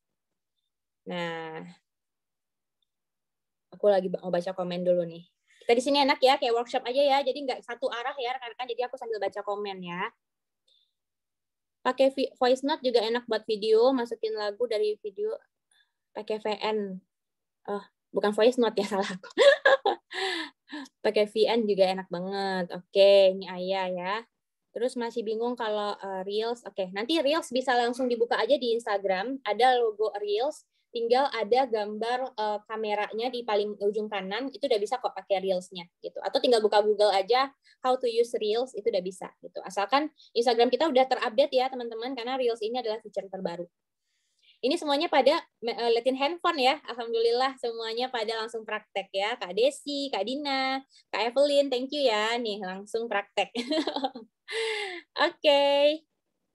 Nah, aku lagi mau baca komen dulu nih. Kita di sini enak ya, kayak workshop aja ya, jadi nggak satu arah ya rekan-rekan, jadi aku sambil baca komen ya. Pakai voice note juga enak buat video, masukin lagu dari video, pakai V N. Oh, bukan voice note ya, salah aku. Pakai V N juga enak banget. Oke, ini Ayah ya. Terus masih bingung kalau uh, Reels. Oke, nanti Reels bisa langsung dibuka aja di Instagram, ada logo Reels. Tinggal ada gambar uh, kameranya di paling ujung kanan, itu udah bisa kok pakai Reels-nya gitu. Atau tinggal buka Google aja how to use Reels, itu udah bisa gitu. Asalkan Instagram kita udah terupdate ya teman-teman, karena Reels ini adalah fitur terbaru. Ini semuanya pada uh, liatin handphone ya. Alhamdulillah semuanya pada langsung praktek ya. Kak Desi, Kak Dina, Kak Evelyn, thank you ya. Nih langsung praktek. Oke. Okay.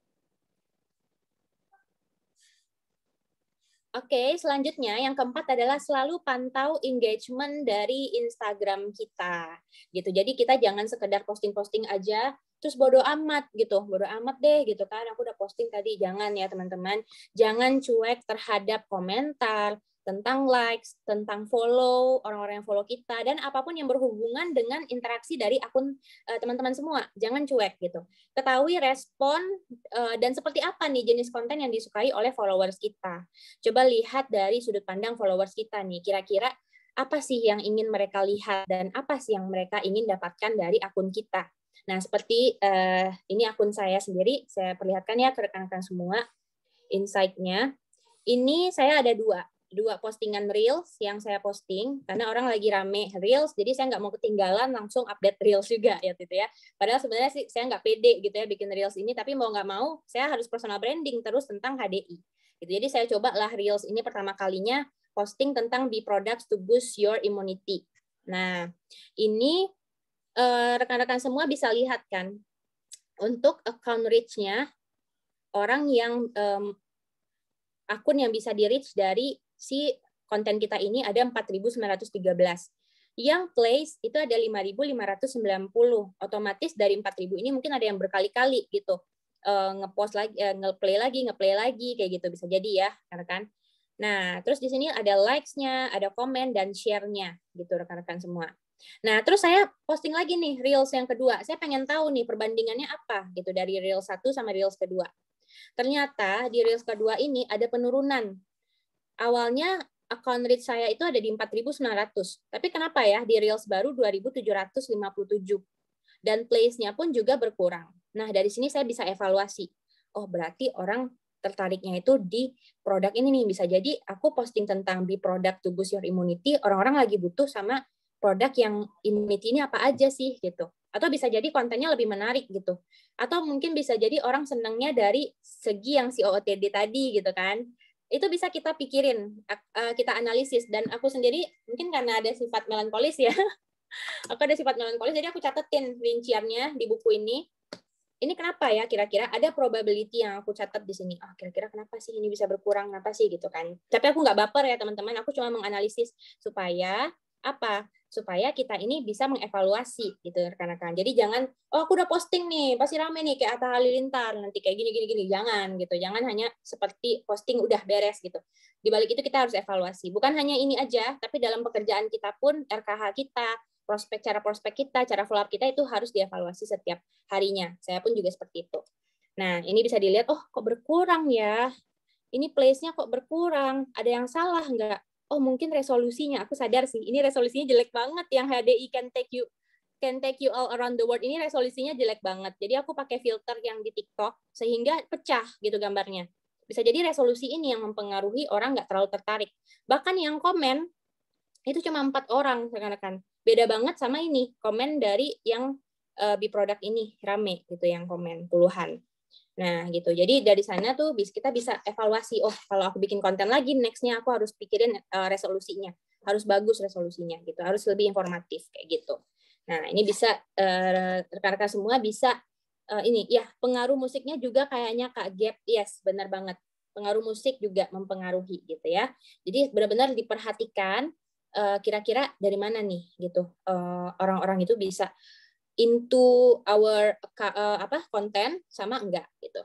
Oke, okay, selanjutnya yang keempat adalah selalu pantau engagement dari Instagram kita. Gitu. Jadi kita jangan sekedar posting-posting aja terus bodo amat gitu. Bodo amat deh gitu kan. Aku udah posting tadi, jangan ya teman-teman. Jangan cuek terhadap komentar, tentang likes, tentang follow, orang-orang yang follow kita, dan apapun yang berhubungan dengan interaksi dari akun uh, teman-teman semua. Jangan cuek gitu. Ketahui respon uh, dan seperti apa nih jenis konten yang disukai oleh followers kita. Coba lihat dari sudut pandang followers kita nih. Kira-kira apa sih yang ingin mereka lihat dan apa sih yang mereka ingin dapatkan dari akun kita. Nah, seperti uh, ini akun saya sendiri, saya perlihatkan ya ke rekan-rekan semua insight-nya. Ini saya ada dua. dua postingan Reels yang saya posting, karena orang lagi rame Reels, jadi saya nggak mau ketinggalan langsung update Reels juga ya gitu ya. Padahal sebenarnya sih saya nggak pede gitu ya bikin Reels ini, tapi mau nggak mau saya harus personal branding terus tentang H D I. Gitu. Jadi saya coba lah Reels ini pertama kalinya posting tentang be products to boost your immunity. Nah, ini rekan-rekan semua bisa lihat kan, untuk account reach-nya, orang yang um, akun yang bisa di-reach dari si konten kita ini ada empat ribu sembilan ratus tiga belas. Yang plays itu ada lima ribu lima ratus sembilan puluh. Otomatis dari empat ribu ini mungkin ada yang berkali-kali gitu. Uh, ngepost lagi, uh, nge-play lagi, nge-play lagi, kayak gitu bisa jadi ya, rekan-rekan. Nah, terus di sini ada likes-nya, ada komen, dan share-nya gitu rekan-rekan semua. Nah, terus saya posting lagi nih Reels yang kedua. Saya pengen tahu nih perbandingannya apa gitu dari Reels satu sama Reels kedua. Ternyata di Reels kedua ini ada penurunan. Awalnya account reach saya itu ada di empat ribu sembilan ratus. Tapi kenapa ya di Reels baru dua ribu tujuh ratus lima puluh tujuh. Dan plays-nya pun juga berkurang. Nah, dari sini saya bisa evaluasi. Oh, berarti orang tertariknya itu di produk ini nih. Bisa jadi aku posting tentang di produk to boost your immunity, orang-orang lagi butuh sama produk yang immunity ini apa aja sih gitu. Atau bisa jadi kontennya lebih menarik gitu. Atau mungkin bisa jadi orang senangnya dari segi yang C O O T D tadi gitu kan. Itu bisa kita pikirin, kita analisis. Dan aku sendiri mungkin karena ada sifat melankolis ya. Aku ada sifat melankolis, jadi aku catetin rinciannya di buku ini. Ini kenapa ya kira-kira ada probability yang aku catat di sini. Ah, kira-kira kenapa sih ini bisa berkurang, kenapa sih gitu kan. Tapi aku nggak baper ya teman-teman, aku cuma menganalisis supaya apa? Supaya kita ini bisa mengevaluasi gitu rekan-rekan. Jadi jangan, oh aku udah posting nih, pasti rame nih kayak Atta Halilintar, nanti kayak gini gini gini. Jangan gitu. Jangan hanya seperti posting udah beres gitu. Di balik itu kita harus evaluasi. Bukan hanya ini aja, tapi dalam pekerjaan kita pun R K H kita, prospek cara prospek kita, cara follow up kita itu harus dievaluasi setiap harinya. Saya pun juga seperti itu. Nah, ini bisa dilihat, oh kok berkurang ya? Ini place-nya kok berkurang? Ada yang salah nggak? Oh mungkin resolusinya, aku sadar sih, ini resolusinya jelek banget yang H D I can take you can take you all around the world, ini resolusinya jelek banget. Jadi aku pakai filter yang di TikTok sehingga pecah gitu gambarnya. Bisa jadi resolusi ini yang mempengaruhi orang nggak terlalu tertarik. Bahkan yang komen itu cuma empat orang rekan-rekan. Beda banget sama ini komen dari yang uh, di produk ini rame gitu yang komen puluhan. Nah, gitu. Jadi dari sana tuh kita bisa evaluasi, oh kalau aku bikin konten lagi, next-nya aku harus pikirin uh, resolusinya. Harus bagus resolusinya, gitu. Harus lebih informatif, kayak gitu. Nah, ini bisa, uh, rekan-rekan semua bisa, uh, ini, ya, pengaruh musiknya juga kayaknya Kak Gap, yes, benar banget. Pengaruh musik juga mempengaruhi, gitu ya. Jadi benar-benar diperhatikan, uh, kira-kira dari mana nih, gitu. Uh, orang-orang itu bisa into our uh, apa konten sama enggak gitu.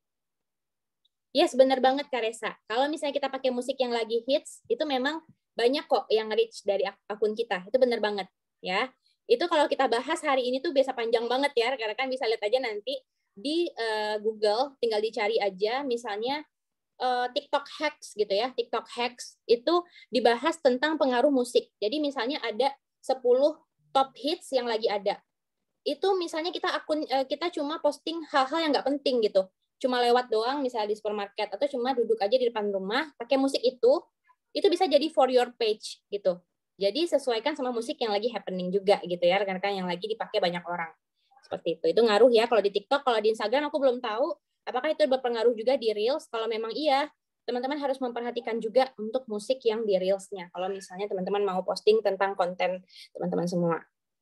Yes, benar banget Kak Resa. Kalau misalnya kita pakai musik yang lagi hits, itu memang banyak kok yang reach dari akun kita. Itu benar banget ya. Itu kalau kita bahas hari ini tuh biasa panjang banget ya. Rekan-rekan bisa lihat aja nanti di uh, Google, tinggal dicari aja misalnya uh, TikTok hacks gitu ya. TikTok hacks itu dibahas tentang pengaruh musik. Jadi misalnya ada sepuluh top hits yang lagi ada. Itu misalnya kita akun kita cuma posting hal-hal yang nggak penting gitu, cuma lewat doang misalnya di supermarket atau cuma duduk aja di depan rumah pakai musik itu, itu bisa jadi for your page gitu. Jadi sesuaikan sama musik yang lagi happening juga gitu ya rekan-rekan yang lagi dipakai banyak orang. Seperti itu. Itu ngaruh ya kalau di TikTok, kalau di Instagram aku belum tahu apakah itu berpengaruh juga di Reels. Kalau memang iya, teman-teman harus memperhatikan juga untuk musik yang di Reels-nya. Kalau misalnya teman-teman mau posting tentang konten teman-teman semua.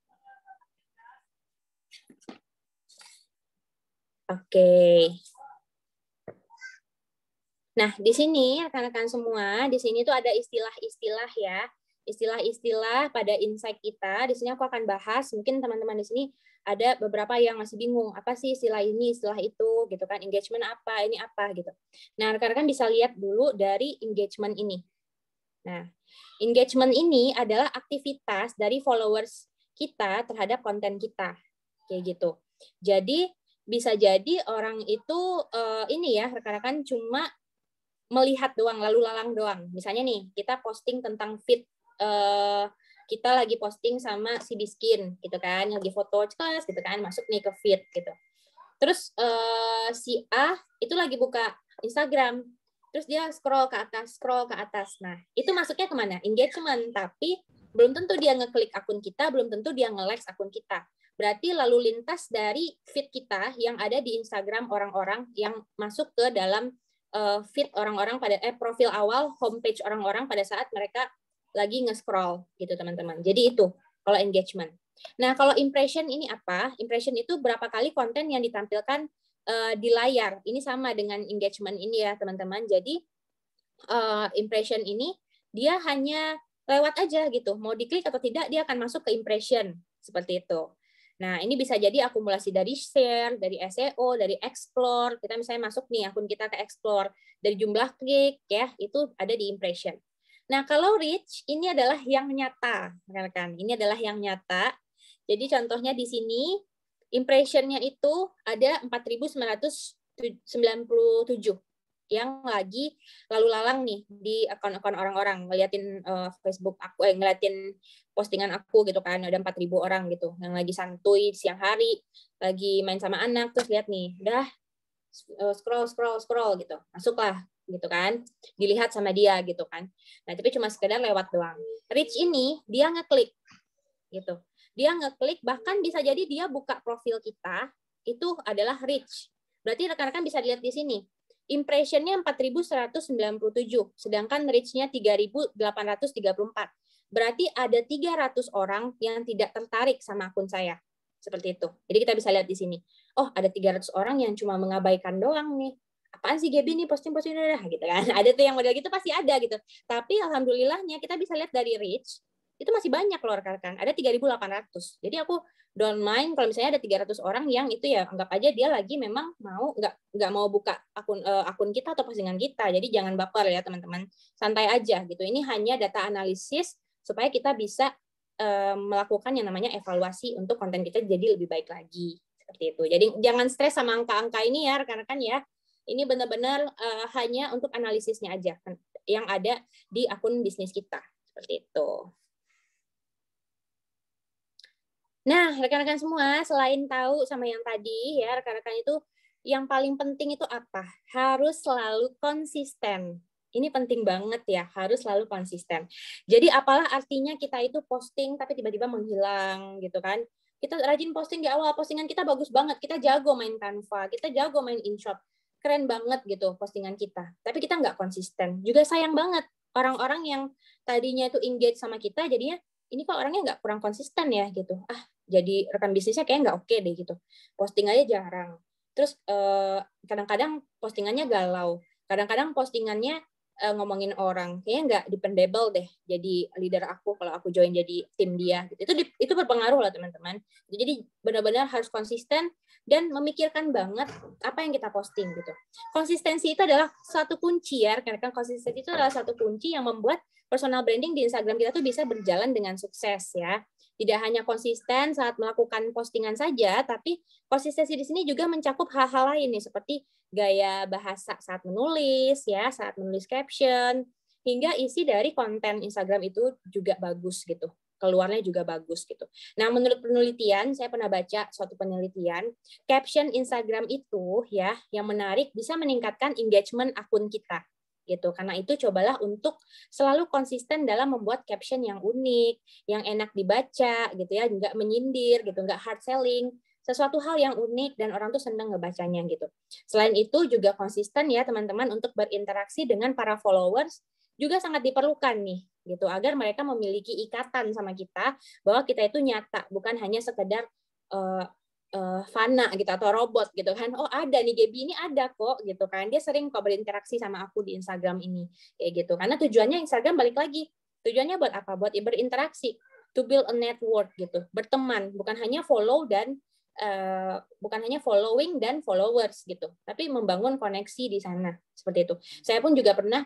Oke. Nah, di sini rekan-rekan semua, di sini tuh ada istilah-istilah ya. Istilah-istilah pada insight kita. Di sini aku akan bahas, mungkin teman-teman di sini ada beberapa yang masih bingung, apa sih istilah ini, istilah itu, gitu kan. Engagement apa, ini apa, gitu. Nah, rekan-rekan bisa lihat dulu dari engagement ini. Nah, engagement ini adalah aktivitas dari followers kita terhadap konten kita. Kayak gitu. Jadi, bisa jadi orang itu uh, ini ya rekan-rekan cuma melihat doang, lalu lalang doang. Misalnya nih kita posting tentang fit, uh, kita lagi posting sama si Biskin gitu kan, lagi foto cekas gitu kan, masuk nih ke feed gitu. Terus uh, si A itu lagi buka Instagram, terus dia scroll ke atas, scroll ke atas. Nah itu masuknya kemana? Engagement, tapi belum tentu dia ngeklik akun kita, belum tentu dia nge-like akun kita. Berarti lalu lintas dari feed kita yang ada di Instagram orang-orang yang masuk ke dalam uh, feed orang-orang pada eh profil awal homepage orang-orang pada saat mereka lagi nge-scroll gitu teman-teman. Jadi itu kalau engagement. Nah, kalau impression ini apa? Impression itu berapa kali konten yang ditampilkan uh, di layar. Ini sama dengan engagement ini ya, teman-teman. Jadi uh, impression ini dia hanya lewat aja gitu. Mau diklik atau tidak dia akan masuk ke impression seperti itu. Nah, ini bisa jadi akumulasi dari share, dari S E O, dari explore. Kita misalnya masuk nih akun kita ke explore, dari jumlah klik ya, itu ada di impression. Nah, kalau reach ini adalah yang nyata, rekan-rekan. Ini adalah yang nyata. Jadi contohnya di sini impression-nya itu ada empat ribu sembilan ratus sembilan puluh tujuh yang lagi lalu lalang nih di akun-akun orang-orang, ngeliatin uh, Facebook aku, eh, ngeliatin postingan aku gitu kan, ada empat ribu orang gitu, yang lagi santuy siang hari, lagi main sama anak, terus lihat nih, udah scroll, scroll, scroll gitu, masuklah gitu kan, dilihat sama dia gitu kan. Nah, tapi cuma sekedar lewat doang. Reach ini, dia ngeklik gitu. Dia ngeklik, bahkan bisa jadi dia buka profil kita, itu adalah reach. Berarti rekan-rekan bisa lihat di sini. Impression-nya empat ribu seratus sembilan puluh tujuh, sedangkan reach-nya tiga ribu delapan ratus tiga puluh empat. Berarti ada tiga ratus orang yang tidak tertarik sama akun saya. Seperti itu. Jadi kita bisa lihat di sini. Oh, ada tiga ratus orang yang cuma mengabaikan doang nih. Apaan sih Gaby nih posting-posting udah gitu kan. Ada tuh yang model gitu pasti ada gitu. Tapi alhamdulillahnya kita bisa lihat dari reach itu masih banyak loh rekan-rekan. Ada tiga ribu delapan ratus. Jadi aku don't mind kalau misalnya ada tiga ratus orang yang itu ya anggap aja dia lagi memang mau nggak nggak mau buka akun uh, akun kita atau postingan kita. Jadi jangan baper ya teman-teman. Santai aja gitu. Ini hanya data analisis supaya kita bisa uh, melakukan yang namanya evaluasi untuk konten kita jadi lebih baik lagi. Seperti itu. Jadi jangan stres sama angka-angka ini ya rekan-rekan ya. Ini benar-benar uh, hanya untuk analisisnya aja yang ada di akun bisnis kita. Seperti itu. Nah, rekan-rekan semua, selain tahu sama yang tadi, ya rekan-rekan itu yang paling penting itu apa? Harus selalu konsisten. Ini penting banget ya, harus selalu konsisten. Jadi apalah artinya kita itu posting tapi tiba-tiba menghilang gitu kan? Kita rajin posting di awal, postingan kita bagus banget, kita jago main Canva, kita jago main InShot, keren banget gitu postingan kita. Tapi kita nggak konsisten. Juga sayang banget orang-orang yang tadinya itu engage sama kita, jadinya ini kok orangnya nggak kurang konsisten ya gitu. Ah, jadi rekan bisnisnya kayak nggak oke deh gitu. Posting aja jarang. Terus eh, kadang-kadang postingannya galau. Kadang-kadang postingannya eh, ngomongin orang. Kayaknya nggak dependable deh jadi leader aku kalau aku join jadi tim dia. Gitu. Itu itu berpengaruh lah teman-teman. Jadi benar-benar harus konsisten dan memikirkan banget apa yang kita posting gitu. Konsistensi itu adalah satu kunci ya. Karena konsistensi itu adalah satu kunci yang membuat personal branding di Instagram kita tuh bisa berjalan dengan sukses ya. Tidak hanya konsisten saat melakukan postingan saja, tapi konsistensi di sini juga mencakup hal-hal lain nih seperti gaya bahasa saat menulis ya, saat menulis caption, hingga isi dari konten Instagram itu juga bagus gitu. Keluarnya juga bagus gitu. Nah, menurut penelitian, saya pernah baca suatu penelitian, caption Instagram itu ya yang menarik bisa meningkatkan engagement akun kita. Gitu. Karena itu cobalah untuk selalu konsisten dalam membuat caption yang unik, yang enak dibaca, gitu ya, nggak menyindir, gitu, nggak hard selling, sesuatu hal yang unik dan orang tuh senang ngebacanya gitu. Selain itu juga konsisten ya teman-teman untuk berinteraksi dengan para followers juga sangat diperlukan nih, gitu, agar mereka memiliki ikatan sama kita bahwa kita itu nyata, bukan hanya sekedar uh, Uh, fana gitu atau robot gitu kan. Oh ada nih Gaby ini ada kok gitu kan. Dia sering kok berinteraksi sama aku di Instagram ini kayak gitu. Karena tujuannya Instagram balik lagi. Tujuannya buat apa? Buat berinteraksi, to build a network gitu. Berteman, bukan hanya follow dan uh, bukan hanya following dan followers gitu. Tapi membangun koneksi di sana. Seperti itu. Saya pun juga pernah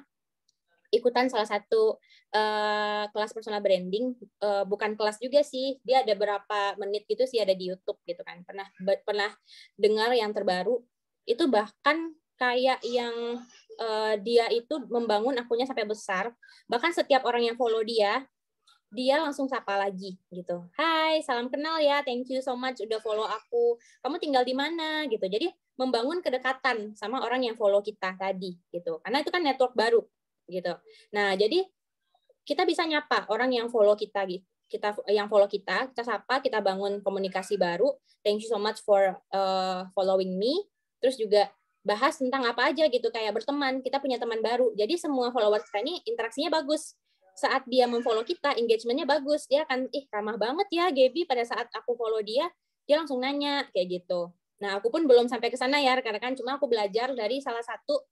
ikutan salah satu uh, kelas personal branding, uh, bukan kelas juga sih, dia ada berapa menit gitu sih ada di YouTube gitu kan. Pernah pernah dengar yang terbaru itu bahkan kayak yang uh, dia itu membangun akunnya sampai besar, bahkan setiap orang yang follow dia dia langsung sapa lagi gitu. Hai, salam kenal ya, thank you so much udah follow aku. Kamu tinggal di mana gitu. Jadi membangun kedekatan sama orang yang follow kita tadi gitu. Karena itu kan network baru gitu. Nah, jadi kita bisa nyapa orang yang follow kita gitu. Kita yang follow kita, kita sapa, kita bangun komunikasi baru. Thank you so much for uh, following me. Terus juga bahas tentang apa aja gitu, kayak berteman, kita punya teman baru. Jadi semua followers kita ini interaksinya bagus. Saat dia memfollow kita, engagement-nya bagus. Dia akan, ih ramah banget ya Gaby, pada saat aku follow dia, dia langsung nanya kayak gitu. Nah, aku pun belum sampai ke sana ya, karena kan cuma aku belajar dari salah satu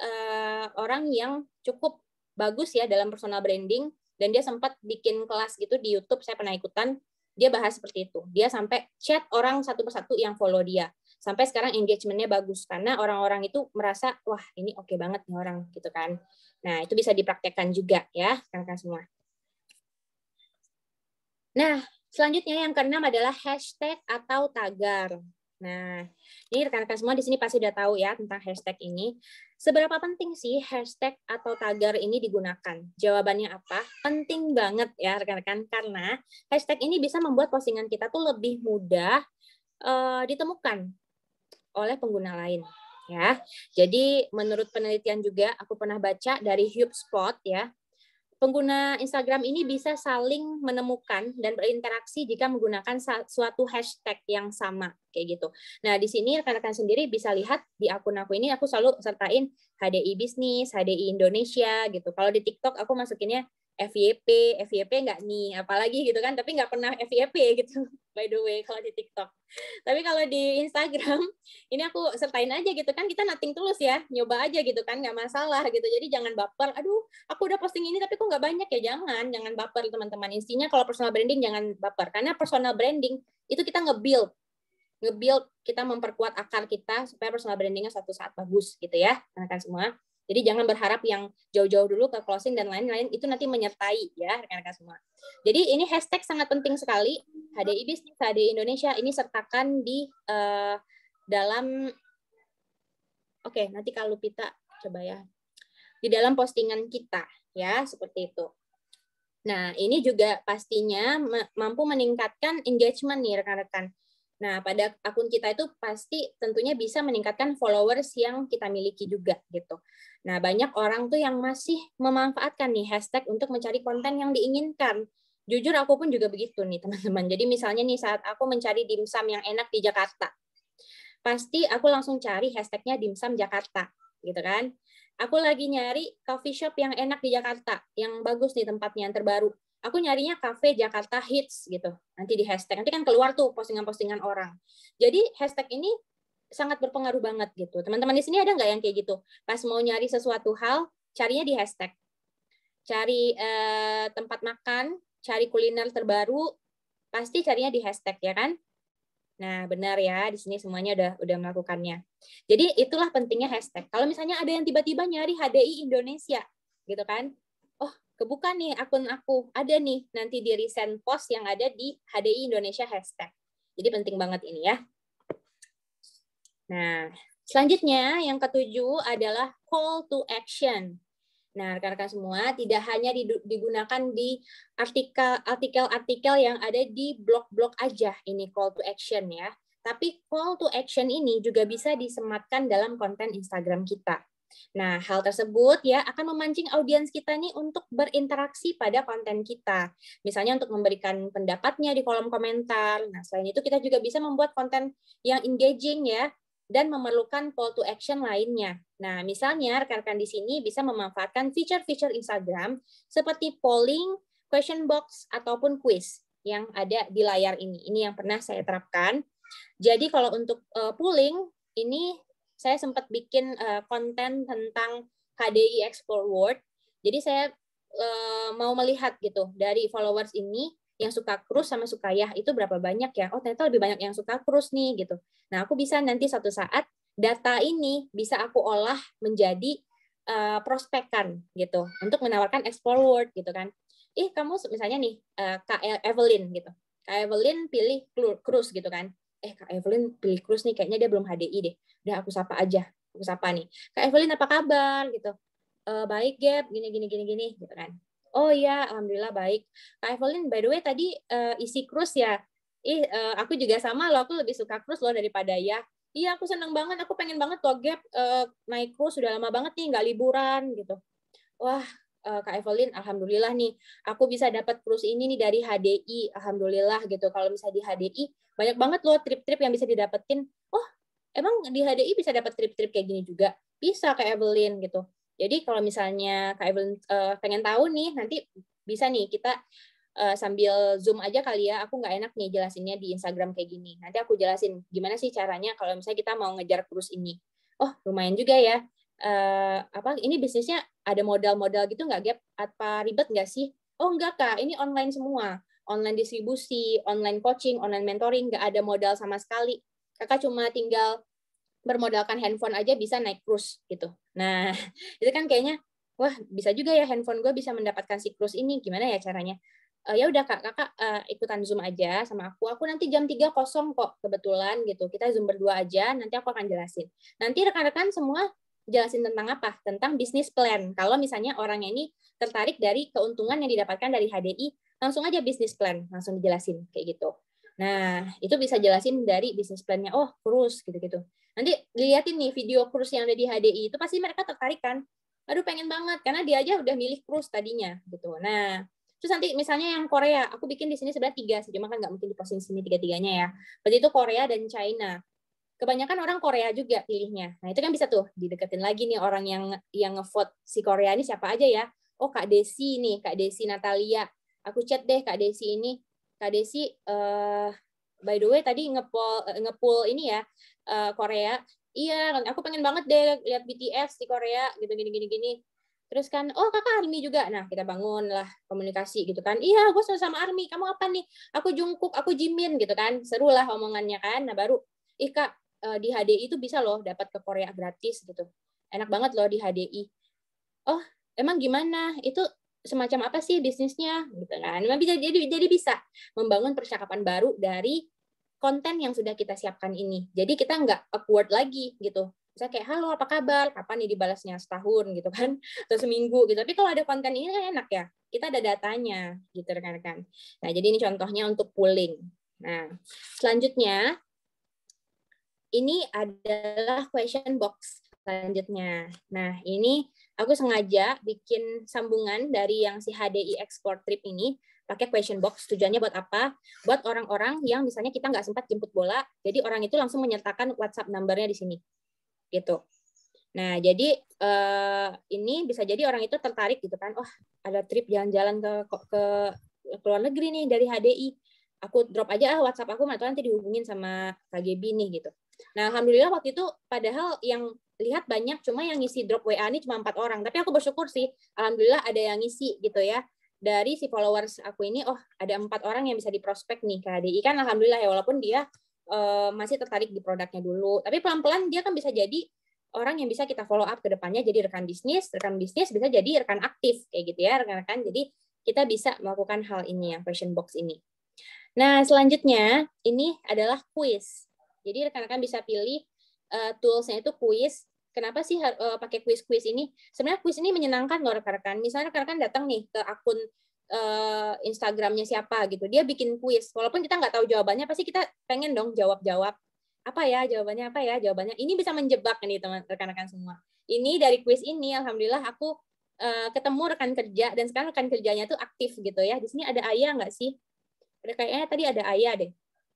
Uh, orang yang cukup bagus ya dalam personal branding, dan dia sempat bikin kelas gitu di YouTube, saya pernah ikutan, dia bahas seperti itu. Dia sampai chat orang satu persatu yang follow dia. sampai sekarang engagement-nya bagus karena orang-orang itu merasa wah ini oke banget nih orang gitu kan. Nah itu bisa dipraktekkan juga ya rekan-rekan semua. Nah selanjutnya yang keenam adalah hashtag atau tagar. Nah, ini rekan-rekan semua di sini pasti udah tahu ya tentang hashtag ini. Seberapa penting sih hashtag atau tagar ini digunakan? Jawabannya apa? Penting banget ya rekan-rekan, karena hashtag ini bisa membuat postingan kita tuh lebih mudah uh, ditemukan oleh pengguna lain. Ya, jadi menurut penelitian juga aku pernah baca dari HubSpot ya. Pengguna Instagram ini bisa saling menemukan dan berinteraksi jika menggunakan suatu hashtag yang sama kayak gitu. Nah, di sini rekan-rekan sendiri bisa lihat di akun aku ini aku selalu sertain H D I Bisnis, H D I Indonesia gitu. Kalau di TikTok aku masukinnya F Y P, F Y P nggak nih, apalagi gitu kan, tapi nggak pernah F Y P gitu, by the way, kalau di TikTok. Tapi kalau di Instagram, ini aku sertain aja gitu kan, kita nothing tulus ya, nyoba aja gitu kan, nggak masalah gitu. Jadi jangan baper, aduh, aku udah posting ini tapi kok nggak banyak ya, jangan, jangan baper teman-teman. Intinya kalau personal branding jangan baper, karena personal branding itu kita nge-build, nge-build, kita memperkuat akar kita supaya personal brandingnya suatu saat bagus gitu ya, rekan-rekan semua. Jadi jangan berharap yang jauh-jauh dulu ke closing dan lain-lain, itu nanti menyertai ya rekan-rekan semua. Jadi ini hashtag sangat penting sekali, H D I Bisnis, H D I Indonesia, ini sertakan di uh, dalam, oke okay, nanti kalau Lupita coba ya, di dalam postingan kita ya, seperti itu. Nah ini juga pastinya mampu meningkatkan engagement nih rekan-rekan. Nah, pada akun kita itu pasti tentunya bisa meningkatkan followers yang kita miliki juga gitu. Nah, banyak orang tuh yang masih memanfaatkan nih hashtag untuk mencari konten yang diinginkan. Jujur aku pun juga begitu nih teman-teman. Jadi misalnya nih saat aku mencari dimsum yang enak di Jakarta, pasti aku langsung cari hashtagnya dimsum Jakarta gitu kan. Aku lagi nyari coffee shop yang enak di Jakarta, yang bagus nih tempatnya, yang terbaru. Aku nyarinya Cafe Jakarta Hits gitu. Nanti di hashtag. Nanti kan keluar tuh postingan-postingan orang. Jadi hashtag ini sangat berpengaruh banget gitu. Teman-teman di sini ada nggak yang kayak gitu? Pas mau nyari sesuatu hal, carinya di hashtag. Cari eh, tempat makan, cari kuliner terbaru, pasti carinya di hashtag ya kan? Nah, benar ya, di sini semuanya udah udah melakukannya. Jadi itulah pentingnya hashtag. Kalau misalnya ada yang tiba-tiba nyari H D I Indonesia, gitu kan? Oh, kebuka nih akun aku, ada nih nanti di recent post yang ada di H D I Indonesia hashtag. Jadi penting banget ini ya. Nah, selanjutnya yang ketujuh adalah call to action. Nah, rekan-rekan semua, tidak hanya digunakan di artikel-artikel yang ada di blog-blog aja ini call to action ya. Tapi call to action ini juga bisa disematkan dalam konten Instagram kita. Nah, hal tersebut ya akan memancing audiens kita nih untuk berinteraksi pada konten kita. Misalnya untuk memberikan pendapatnya di kolom komentar. Nah, selain itu kita juga bisa membuat konten yang engaging ya, dan memerlukan call to action lainnya. Nah, misalnya rekan-rekan di sini bisa memanfaatkan fitur-fitur Instagram seperti polling, question box, ataupun quiz yang ada di layar ini. Ini yang pernah saya terapkan. Jadi kalau untuk uh, polling, ini saya sempat bikin uh, konten tentang H D I Explore World. Jadi saya uh, mau melihat gitu dari followers ini yang suka cruise sama suka yah itu berapa banyak ya? Oh ternyata lebih banyak yang suka cruise nih gitu. Nah aku bisa nanti suatu saat data ini bisa aku olah menjadi uh, prospekan gitu untuk menawarkan Explore World gitu kan. Ih kamu misalnya nih uh, Kak Evelyn gitu. Kak Evelyn pilih cruise gitu kan. Eh Kak Evelyn pilih cruise nih kayaknya dia belum H D I deh. Udah aku sapa aja. Aku sapa nih. Kak Evelyn apa kabar gitu. E, baik Gap gini gini gini gini gitu kan. Oh iya, alhamdulillah baik. Kak Evelyn, by the way tadi uh, isi cruise ya. Ih, uh, aku juga sama loh, aku lebih suka cruise loh daripada ya. Iya, aku seneng banget, aku pengen banget loh Gap uh, naik cruise, sudah lama banget nih nggak liburan gitu. Wah, uh, Kak Evelyn, alhamdulillah nih, aku bisa dapat cruise ini nih dari H D I, alhamdulillah gitu. Kalau misalnya di H D I, banyak banget loh trip-trip yang bisa didapetin. Oh, emang di H D I bisa dapat trip-trip kayak gini juga? Bisa Kak Evelyn gitu. Jadi kalau misalnya Kak Evelyn uh, pengen tahu nih, nanti bisa nih kita uh, sambil Zoom aja kali ya. Aku nggak enak nih jelasinnya di Instagram kayak gini. Nanti aku jelasin gimana sih caranya kalau misalnya kita mau ngejar cruise ini. Oh, lumayan juga ya. Uh, apa ini bisnisnya ada modal-modal gitu nggak, Gap? Apa ribet nggak sih? Oh, enggak, Kak. Ini online semua. Online distribusi, online coaching, online mentoring, nggak ada modal sama sekali. kakak cuma tinggal bermodalkan handphone aja bisa naik cruise gitu. Nah, itu kan kayaknya, wah bisa juga ya handphone gue bisa mendapatkan si cruise ini, gimana ya caranya? Uh, ya udah kak, kakak uh, ikutan Zoom aja sama aku. Aku nanti jam tiga kosong kok kebetulan gitu. Kita Zoom berdua aja, nanti aku akan jelasin. Nanti rekan-rekan semua jelasin tentang apa? Tentang bisnis plan. Kalau misalnya orangnya ini tertarik dari keuntungan yang didapatkan dari H D I, langsung aja bisnis plan, langsung dijelasin kayak gitu. Nah, itu bisa jelasin dari bisnis plan-nya, oh cruise gitu-gitu. Nanti dilihatin nih video cruise yang ada di H D I, itu pasti mereka tertarik kan? Aduh pengen banget, karena dia aja udah milih cruise tadinya gitu. Nah, terus nanti misalnya yang Korea, aku bikin di sini sebenarnya tiga sih, cuma kan nggak mungkin diposting sini tiga-tiganya ya. Berarti itu Korea dan China. Kebanyakan orang Korea juga pilihnya. Nah, itu kan bisa tuh dideketin lagi nih orang yang yang ngevote si Korea ini siapa aja ya. Oh, Kak Desi nih, Kak Desi Natalia. Aku chat deh Kak Desi ini. Kak Desi, uh, by the way tadi ngepol ngepul ini ya uh, Korea. Iya, aku pengen banget deh lihat B T S di Korea gitu gini gini gini. Terus kan, oh kakak ARMY juga. Nah, kita bangun lah komunikasi gitu kan. Iya, gue sama ARMY. Kamu apa nih? Aku Jungkook, aku Jimin gitu kan. Seru lah omongannya kan. Nah, baru, ih kak, di H D I itu bisa loh dapat ke Korea gratis gitu. Enak banget loh di H D I. Oh, emang gimana? Itu semacam apa sih bisnisnya? Gitu kan. Memang bisa jadi jadi bisa membangun percakapan baru dari konten yang sudah kita siapkan ini. Jadi kita nggak awkward lagi gitu. Misalnya kayak, halo apa kabar? Kapan nih dibalasnya? Setahun gitu kan? Atau seminggu gitu. Tapi kalau ada konten ini kan enak ya. Kita ada datanya gitu rekan-rekan. Nah, jadi ini contohnya untuk pooling. Nah, selanjutnya ini adalah question box selanjutnya. Nah, ini aku sengaja bikin sambungan dari yang si H D I Export Trip ini pakai question box. Tujuannya buat apa? Buat orang-orang yang misalnya kita nggak sempat jemput bola, jadi orang itu langsung menyertakan WhatsApp number-nya di sini. Gitu. Nah, jadi uh, ini bisa jadi orang itu tertarik gitu kan, oh ada trip jalan-jalan ke, ke ke luar negeri nih dari H D I. Aku drop aja ah WhatsApp aku, atau nanti dihubungin sama K G B nih gitu. Nah, alhamdulillah waktu itu padahal yang lihat banyak, cuma yang ngisi drop W A ini cuma empat orang. Tapi aku bersyukur sih, alhamdulillah ada yang ngisi gitu ya. Dari si followers aku ini, oh ada empat orang yang bisa diprospek nih ke H D I kan, alhamdulillah ya, walaupun dia uh, masih tertarik di produknya dulu. Tapi pelan-pelan dia kan bisa jadi orang yang bisa kita follow up ke depannya, jadi rekan bisnis, rekan bisnis bisa jadi rekan aktif kayak gitu ya rekan-rekan. Jadi kita bisa melakukan hal ini yang question box ini. Nah, selanjutnya ini adalah quiz. Jadi rekan-rekan bisa pilih uh, tools-nya itu quiz. Kenapa sih uh, pakai quiz-quiz ini? Sebenarnya quiz ini menyenangkan loh rekan-rekan. Misalnya rekan-rekan datang nih ke akun uh, Instagramnya siapa gitu, dia bikin quiz. Walaupun kita nggak tahu jawabannya, pasti kita pengen dong jawab-jawab. Apa ya jawabannya? Apa ya jawabannya? Ini bisa menjebak nih teman rekan-rekan semua. Ini dari quiz ini, alhamdulillah aku uh, ketemu rekan kerja, dan sekarang rekan kerjanya tuh aktif gitu ya. Di sini ada Ayah nggak sih? Kayaknya tadi ada Ayah deh.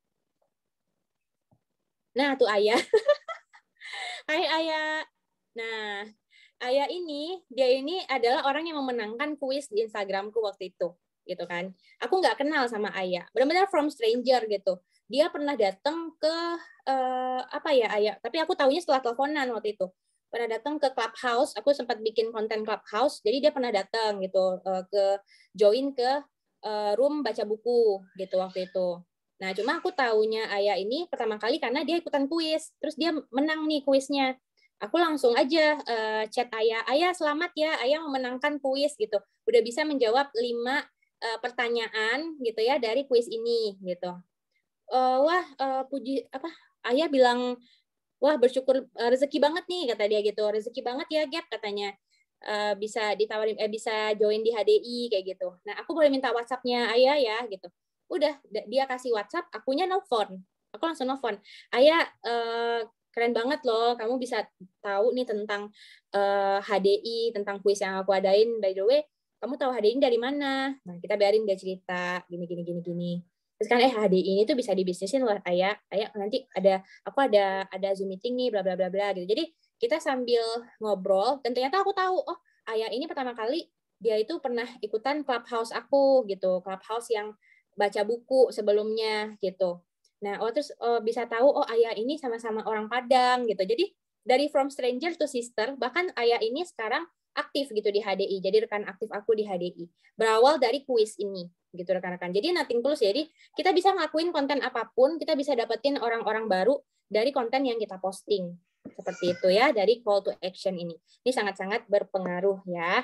Nah, tuh Ayah. Hai Ayah. Nah, Ayah ini, dia ini adalah orang yang memenangkan kuis di Instagramku waktu itu, gitu kan. Aku nggak kenal sama Ayah, benar-benar from stranger gitu. Dia pernah datang ke uh, apa ya Ayah? Tapi aku tahunya setelah teleponan waktu itu. Pernah datang ke Clubhouse, aku sempat bikin konten Clubhouse, jadi dia pernah datang gitu uh, ke join ke uh, room baca buku gitu waktu itu. Nah, cuma aku taunya Ayah ini pertama kali karena dia ikutan kuis, terus dia menang nih kuisnya. Aku langsung aja uh, chat Ayah, Ayah selamat ya, Ayah memenangkan kuis gitu. Udah bisa menjawab lima uh, pertanyaan gitu ya dari kuis ini gitu. Uh, wah, uh, puji apa? Ayah bilang, wah bersyukur uh, rezeki banget nih kata dia gitu. Rezeki banget ya, Gap katanya. Uh, bisa ditawarin, eh, bisa join di H D I kayak gitu. Nah, aku boleh minta WhatsApp-nya Ayah ya gitu. Udah dia kasih WhatsApp, akunya nelfon. Aku langsung nelfon. Ayah, uh, keren banget loh, kamu bisa tahu nih tentang uh, H D I, tentang kuis yang aku adain. By the way, kamu tahu H D I dari mana? Nah, kita biarin dia cerita gini gini gini gini. Terus kan eh H D I ini tuh bisa dibisnisin loh Ayah. Ayah nanti ada aku ada ada Zoom meeting nih bla bla bla bla gitu. Jadi kita sambil ngobrol dan ternyata aku tahu, oh Ayah ini pertama kali dia itu pernah ikutan Clubhouse aku gitu. Clubhouse yang baca buku sebelumnya gitu. Nah, oh terus oh, bisa tahu oh Ayah ini sama-sama orang Padang gitu. Jadi dari from stranger to sister, bahkan Ayah ini sekarang aktif gitu di H D I. Jadi rekan aktif aku di H D I. Berawal dari kuis ini gitu rekan-rekan. Jadi nothing tulus. Jadi kita bisa ngelakuin konten apapun, kita bisa dapetin orang-orang baru dari konten yang kita posting. Seperti itu ya, dari call to action ini. Ini sangat-sangat berpengaruh ya.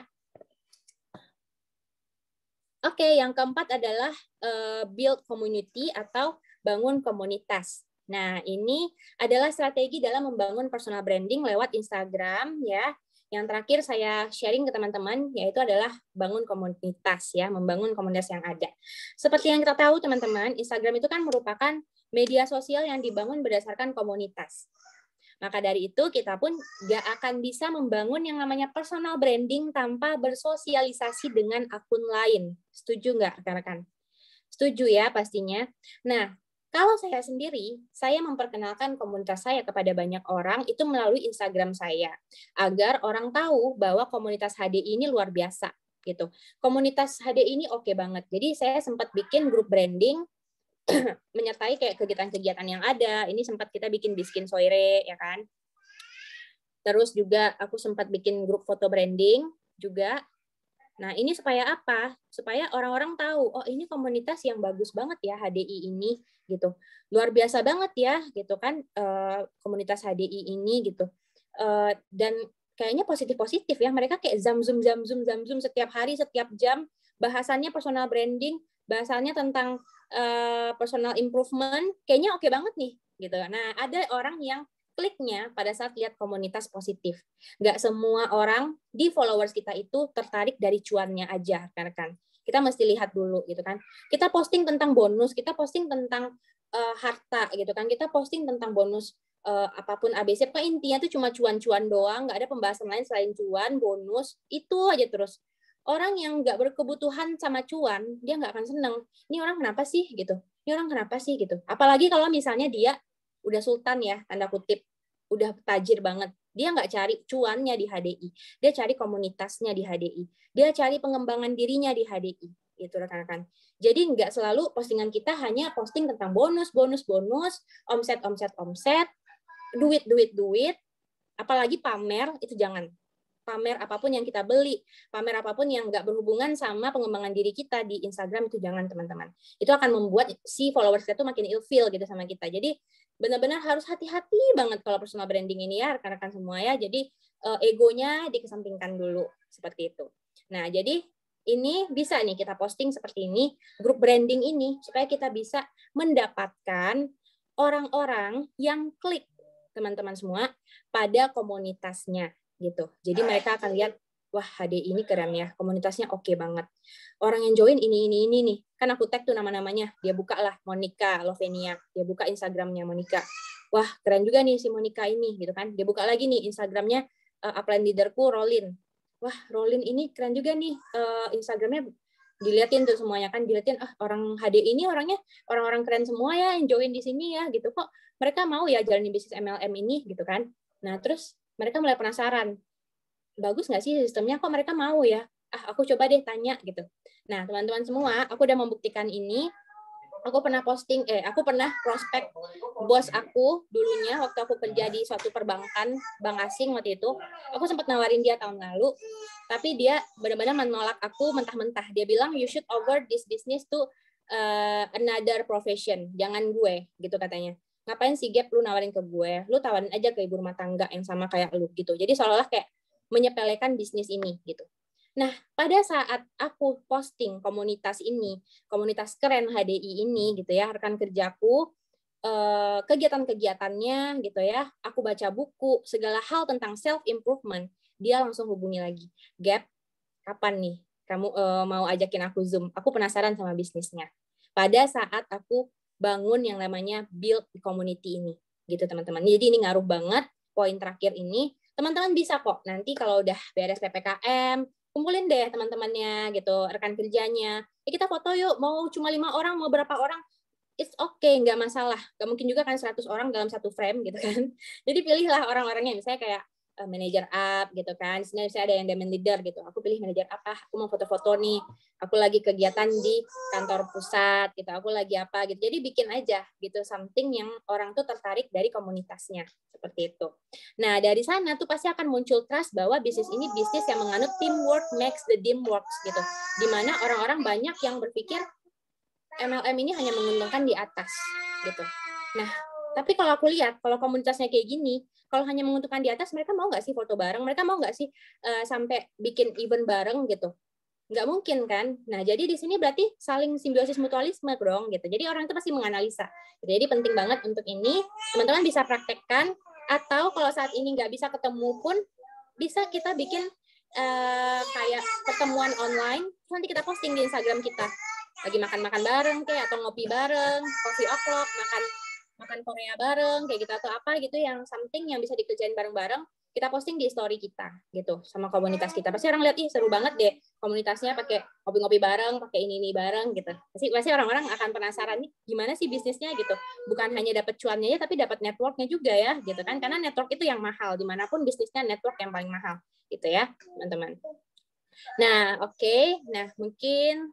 Oke, yang keempat adalah uh, build community atau bangun komunitas. Nah, ini adalah strategi dalam membangun personal branding lewat Instagram ya. Yang terakhir saya sharing ke teman-teman yaitu adalah bangun komunitas ya, membangun komunitas yang ada. Seperti yang kita tahu teman-teman, Instagram itu kan merupakan media sosial yang dibangun berdasarkan komunitas. Maka dari itu kita pun nggak akan bisa membangun yang namanya personal branding tanpa bersosialisasi dengan akun lain. Setuju nggak rekan-rekan? Setuju ya pastinya. Nah, kalau saya sendiri, saya memperkenalkan komunitas saya kepada banyak orang itu melalui Instagram saya, agar orang tahu bahwa komunitas H D I ini luar biasa gitu. Komunitas H D I ini oke banget. Jadi saya sempat bikin grup branding menyertai kayak kegiatan-kegiatan yang ada. Ini sempat kita bikin Biskin Soire ya kan. Terus juga aku sempat bikin grup foto branding juga. Nah, ini supaya apa? Supaya orang-orang tahu, oh ini komunitas yang bagus banget ya H D I ini gitu. Luar biasa banget ya gitu kan eh, komunitas H D I ini gitu. Eh, dan kayaknya positif-positif ya. Mereka kayak zam-zoom zam-zoom zam-zoom setiap hari, setiap jam bahasannya personal branding, bahasannya tentang uh, personal improvement, kayaknya oke banget nih gitu. Nah, ada orang yang kliknya pada saat lihat komunitas positif. Nggak semua orang di followers kita itu tertarik dari cuannya aja, kan? Kita mesti lihat dulu gitu kan. Kita posting tentang bonus, kita posting tentang uh, harta gitu kan. Kita posting tentang bonus uh, apapun A B C. Pokoknya intinya tuh cuma cuan-cuan doang, nggak ada pembahasan lain selain cuan, bonus, itu aja terus. Orang yang nggak berkebutuhan sama cuan, dia nggak akan seneng. Ini orang kenapa sih gitu? Ini orang kenapa sih gitu? Apalagi kalau misalnya dia udah sultan ya, tanda kutip, udah tajir banget. Dia nggak cari cuannya di H D I, dia cari komunitasnya di H D I, dia cari pengembangan dirinya di H D I, gitu rekan-rekan. Jadi nggak selalu postingan kita hanya posting tentang bonus, bonus, bonus, omset, omset, omset, duit, duit, duit, apalagi pamer, itu jangan. Pamer apapun yang kita beli, pamer apapun yang nggak berhubungan sama pengembangan diri kita di Instagram, itu jangan teman-teman. Itu akan membuat si followers kita tuh makin ilfeel gitu sama kita. Jadi benar-benar harus hati-hati banget kalau personal branding ini ya rekan-rekan semua ya. Jadi uh, egonya dikesampingkan dulu seperti itu. Nah, jadi ini bisa nih kita posting seperti ini, grup branding ini supaya kita bisa mendapatkan orang-orang yang klik teman-teman semua pada komunitasnya gitu. Jadi mereka akan lihat, wah H D I ini keren ya, komunitasnya oke banget. Orang yang join ini, ini, ini nih. Kan aku tag tuh nama-namanya. Dia buka lah, Monica Lovenia. Dia buka Instagramnya Monica. Wah, keren juga nih si Monica ini, gitu kan. Dia buka lagi nih Instagramnya uh, upline leaderku, Rolin. Wah, Rolin ini keren juga nih uh, Instagramnya. Dilihatin tuh semuanya kan, dilihatin, ah orang H D I ini orangnya, orang-orang keren semua ya yang join di sini ya, gitu. Kok mereka mau ya jalanin bisnis M L M ini, gitu kan. Nah, terus mereka mulai penasaran, bagus nggak sih sistemnya, kok mereka mau ya? Ah, aku coba deh tanya gitu. Nah, teman-teman semua, aku udah membuktikan ini. Aku pernah posting, eh, aku pernah prospek bos aku dulunya waktu aku kerja di suatu perbankan, bank asing waktu itu. Aku sempat nawarin dia tahun lalu, tapi dia benar-benar menolak aku mentah-mentah. Dia bilang, you should over this business to uh, another profession, jangan gue, gitu katanya. Ngapain sih Gap lu nawarin ke gue, lu tawarin aja ke ibu rumah tangga yang sama kayak lu gitu. Jadi seolah-olah kayak menyepelekan bisnis ini gitu. Nah, pada saat aku posting komunitas ini, komunitas keren H D I ini gitu ya, rekan kerjaku, eh, kegiatan-kegiatannya gitu ya, aku baca buku, segala hal tentang self improvement, dia langsung hubungi lagi. Gap, kapan nih kamu eh, mau ajakin aku Zoom? Aku penasaran sama bisnisnya. Pada saat aku bangun yang namanya build community ini gitu teman-teman. Jadi ini ngaruh banget poin terakhir ini. Teman-teman bisa kok nanti kalau udah beres P P K M, kumpulin deh teman-temannya gitu, rekan kerjanya. Ya kita foto yuk, mau cuma lima orang, mau berapa orang, it's okay, nggak masalah. Nggak mungkin juga kan seratus orang dalam satu frame gitu kan. Jadi pilihlah orang-orangnya, misalnya kayak manager up gitu kan. Di sini saya ada yang demand leader gitu. Aku pilih manager apa? Aku mau foto-foto nih. Aku lagi kegiatan di kantor pusat gitu. Aku lagi apa gitu. Jadi bikin aja gitu something yang orang tuh tertarik dari komunitasnya seperti itu. Nah, dari sana tuh pasti akan muncul trust bahwa bisnis ini bisnis yang menganut teamwork makes the dream works gitu. Di mana orang-orang banyak yang berpikir M L M ini hanya menguntungkan di atas gitu. Nah, tapi kalau aku lihat, kalau komunitasnya kayak gini, kalau hanya menguntungkan di atas, mereka mau nggak sih foto bareng? Mereka mau nggak sih uh, sampai bikin event bareng gitu? Nggak mungkin kan? Nah, jadi di sini berarti saling simbiosis mutualisme dong gitu. Jadi orang itu pasti menganalisa. Jadi penting banget untuk ini, teman-teman bisa praktekkan, atau kalau saat ini nggak bisa ketemu pun, bisa kita bikin uh, kayak pertemuan online, nanti kita posting di Instagram kita. Lagi makan-makan bareng kayak, atau ngopi bareng, coffee o'clock, makan makan Korea bareng kayak gitu atau apa gitu yang something yang bisa dikerjain bareng-bareng, kita posting di story kita gitu sama komunitas kita. Pasti orang lihat, ih seru banget deh komunitasnya pakai ngopi-ngopi bareng, pakai ini ini bareng gitu. Pasti pasti orang-orang akan penasaran nih gimana sih bisnisnya gitu. Bukan hanya dapat cuannya ya, tapi dapat networknya juga ya gitu kan. Karena network itu yang mahal, dimanapun bisnisnya network yang paling mahal gitu ya teman-teman. Nah oke, okay. Nah mungkin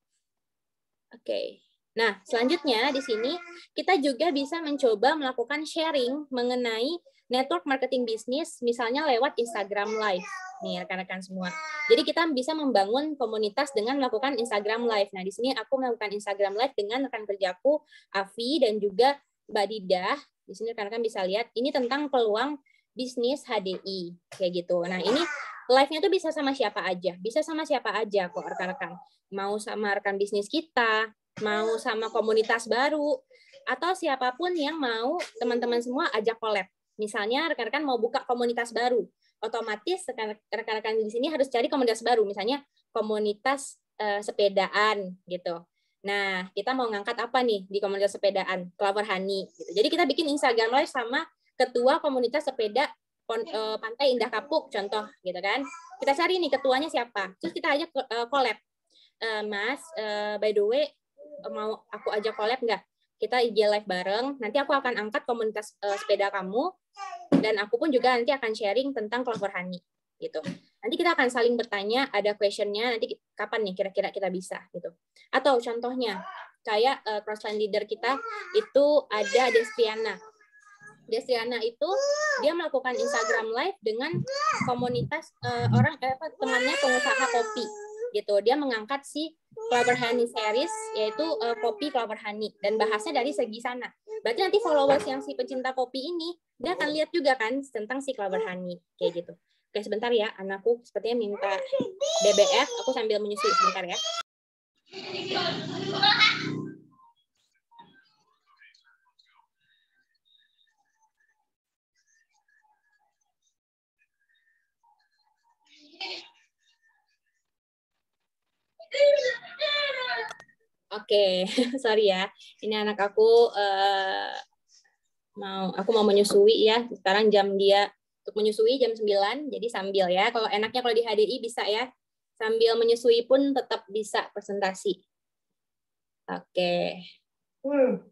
oke. Okay. Nah, selanjutnya di sini kita juga bisa mencoba melakukan sharing mengenai network marketing bisnis, misalnya lewat Instagram Live. Nih, rekan-rekan semua. Jadi kita bisa membangun komunitas dengan melakukan Instagram Live. Nah, di sini aku melakukan Instagram Live dengan rekan kerjaku, Avi, dan juga Mbak Didah. Di sini rekan-rekan bisa lihat, ini tentang peluang bisnis H D I. Kayak gitu. Nah, ini live-nya tuh bisa sama siapa aja. Bisa sama siapa aja kok, rekan-rekan. Mau sama rekan bisnis kita, mau sama komunitas baru, atau siapapun yang mau teman-teman semua ajak collab. Misalnya rekan-rekan mau buka komunitas baru, otomatis rekan-rekan di sini harus cari komunitas baru, misalnya komunitas uh, sepedaan gitu. Nah, kita mau ngangkat apa nih di komunitas sepedaan? Clover Honey. Gitu. Jadi kita bikin Instagram Live sama ketua komunitas sepeda uh, Pantai Indah Kapuk, contoh gitu kan. Kita cari nih ketuanya siapa, terus kita ajak uh, collab. Uh, Mas, uh, by the way, mau aku ajak collab nggak? Kita I G live bareng. Nanti aku akan angkat komunitas uh, sepeda kamu, dan aku pun juga nanti akan sharing tentang Clover Honey gitu. Nanti kita akan saling bertanya, ada questionnya. Nanti kapan nih kira-kira kita bisa gitu. Atau contohnya kayak uh, crossline leader kita itu ada Destriana. Destriana itu dia melakukan Instagram live dengan komunitas uh, orang eh, temannya pengusaha kopi gitu. Dia mengangkat si Clover Honey series, yaitu uh, kopi Clover Honey, dan bahasnya dari segi sana. Berarti nanti followers yang si pencinta kopi ini, dia akan lihat juga kan tentang si Clover Honey kayak gitu. Oke, sebentar ya, anakku sepertinya minta B B F, aku sambil menyusui sebentar ya. Oke, okay. Sorry ya. Ini anak aku uh, mau aku mau menyusui ya. Sekarang jam dia untuk menyusui jam sembilan, jadi sambil ya. Kalau enaknya kalau di H D I bisa ya. Sambil menyusui pun tetap bisa presentasi. Oke. Okay. Hmm.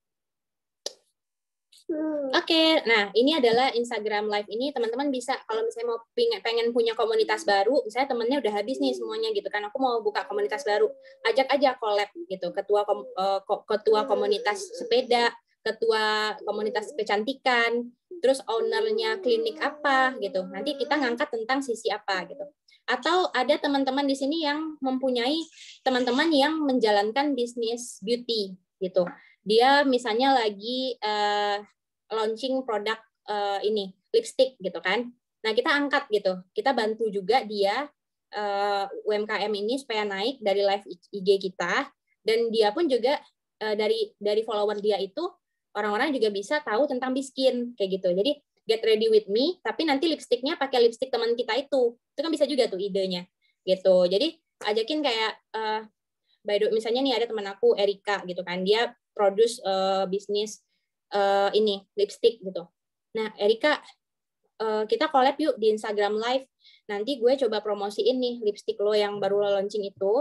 Oke, okay. Nah ini adalah Instagram Live ini, teman-teman bisa kalau misalnya mau pengen punya komunitas baru, misalnya temennya udah habis nih semuanya gitu kan, aku mau buka komunitas baru, ajak aja collab gitu, ketua kom, uh, ketua komunitas sepeda, ketua komunitas kecantikan, terus ownernya klinik apa gitu, nanti kita ngangkat tentang sisi apa gitu. Atau ada teman-teman di sini yang mempunyai teman-teman yang menjalankan bisnis beauty gitu. Dia misalnya lagi uh, launching produk uh, ini lipstick gitu kan. Nah kita angkat gitu, kita bantu juga dia uh, U M K M ini supaya naik dari live I G kita, dan dia pun juga uh, dari dari follower dia itu orang-orang juga bisa tahu tentang Biskin kayak gitu. Jadi get ready with me, tapi nanti lipstiknya pakai lipstik teman kita itu, itu kan bisa juga tuh idenya gitu. Jadi ajakin kayak uh, by the way, misalnya nih ada teman aku Erika gitu kan, dia produce uh, bisnis uh, ini lipstick gitu. Nah Erika, uh, kita collab yuk di Instagram Live. Nanti gue coba promosiin nih lipstick lo yang baru lo launching itu.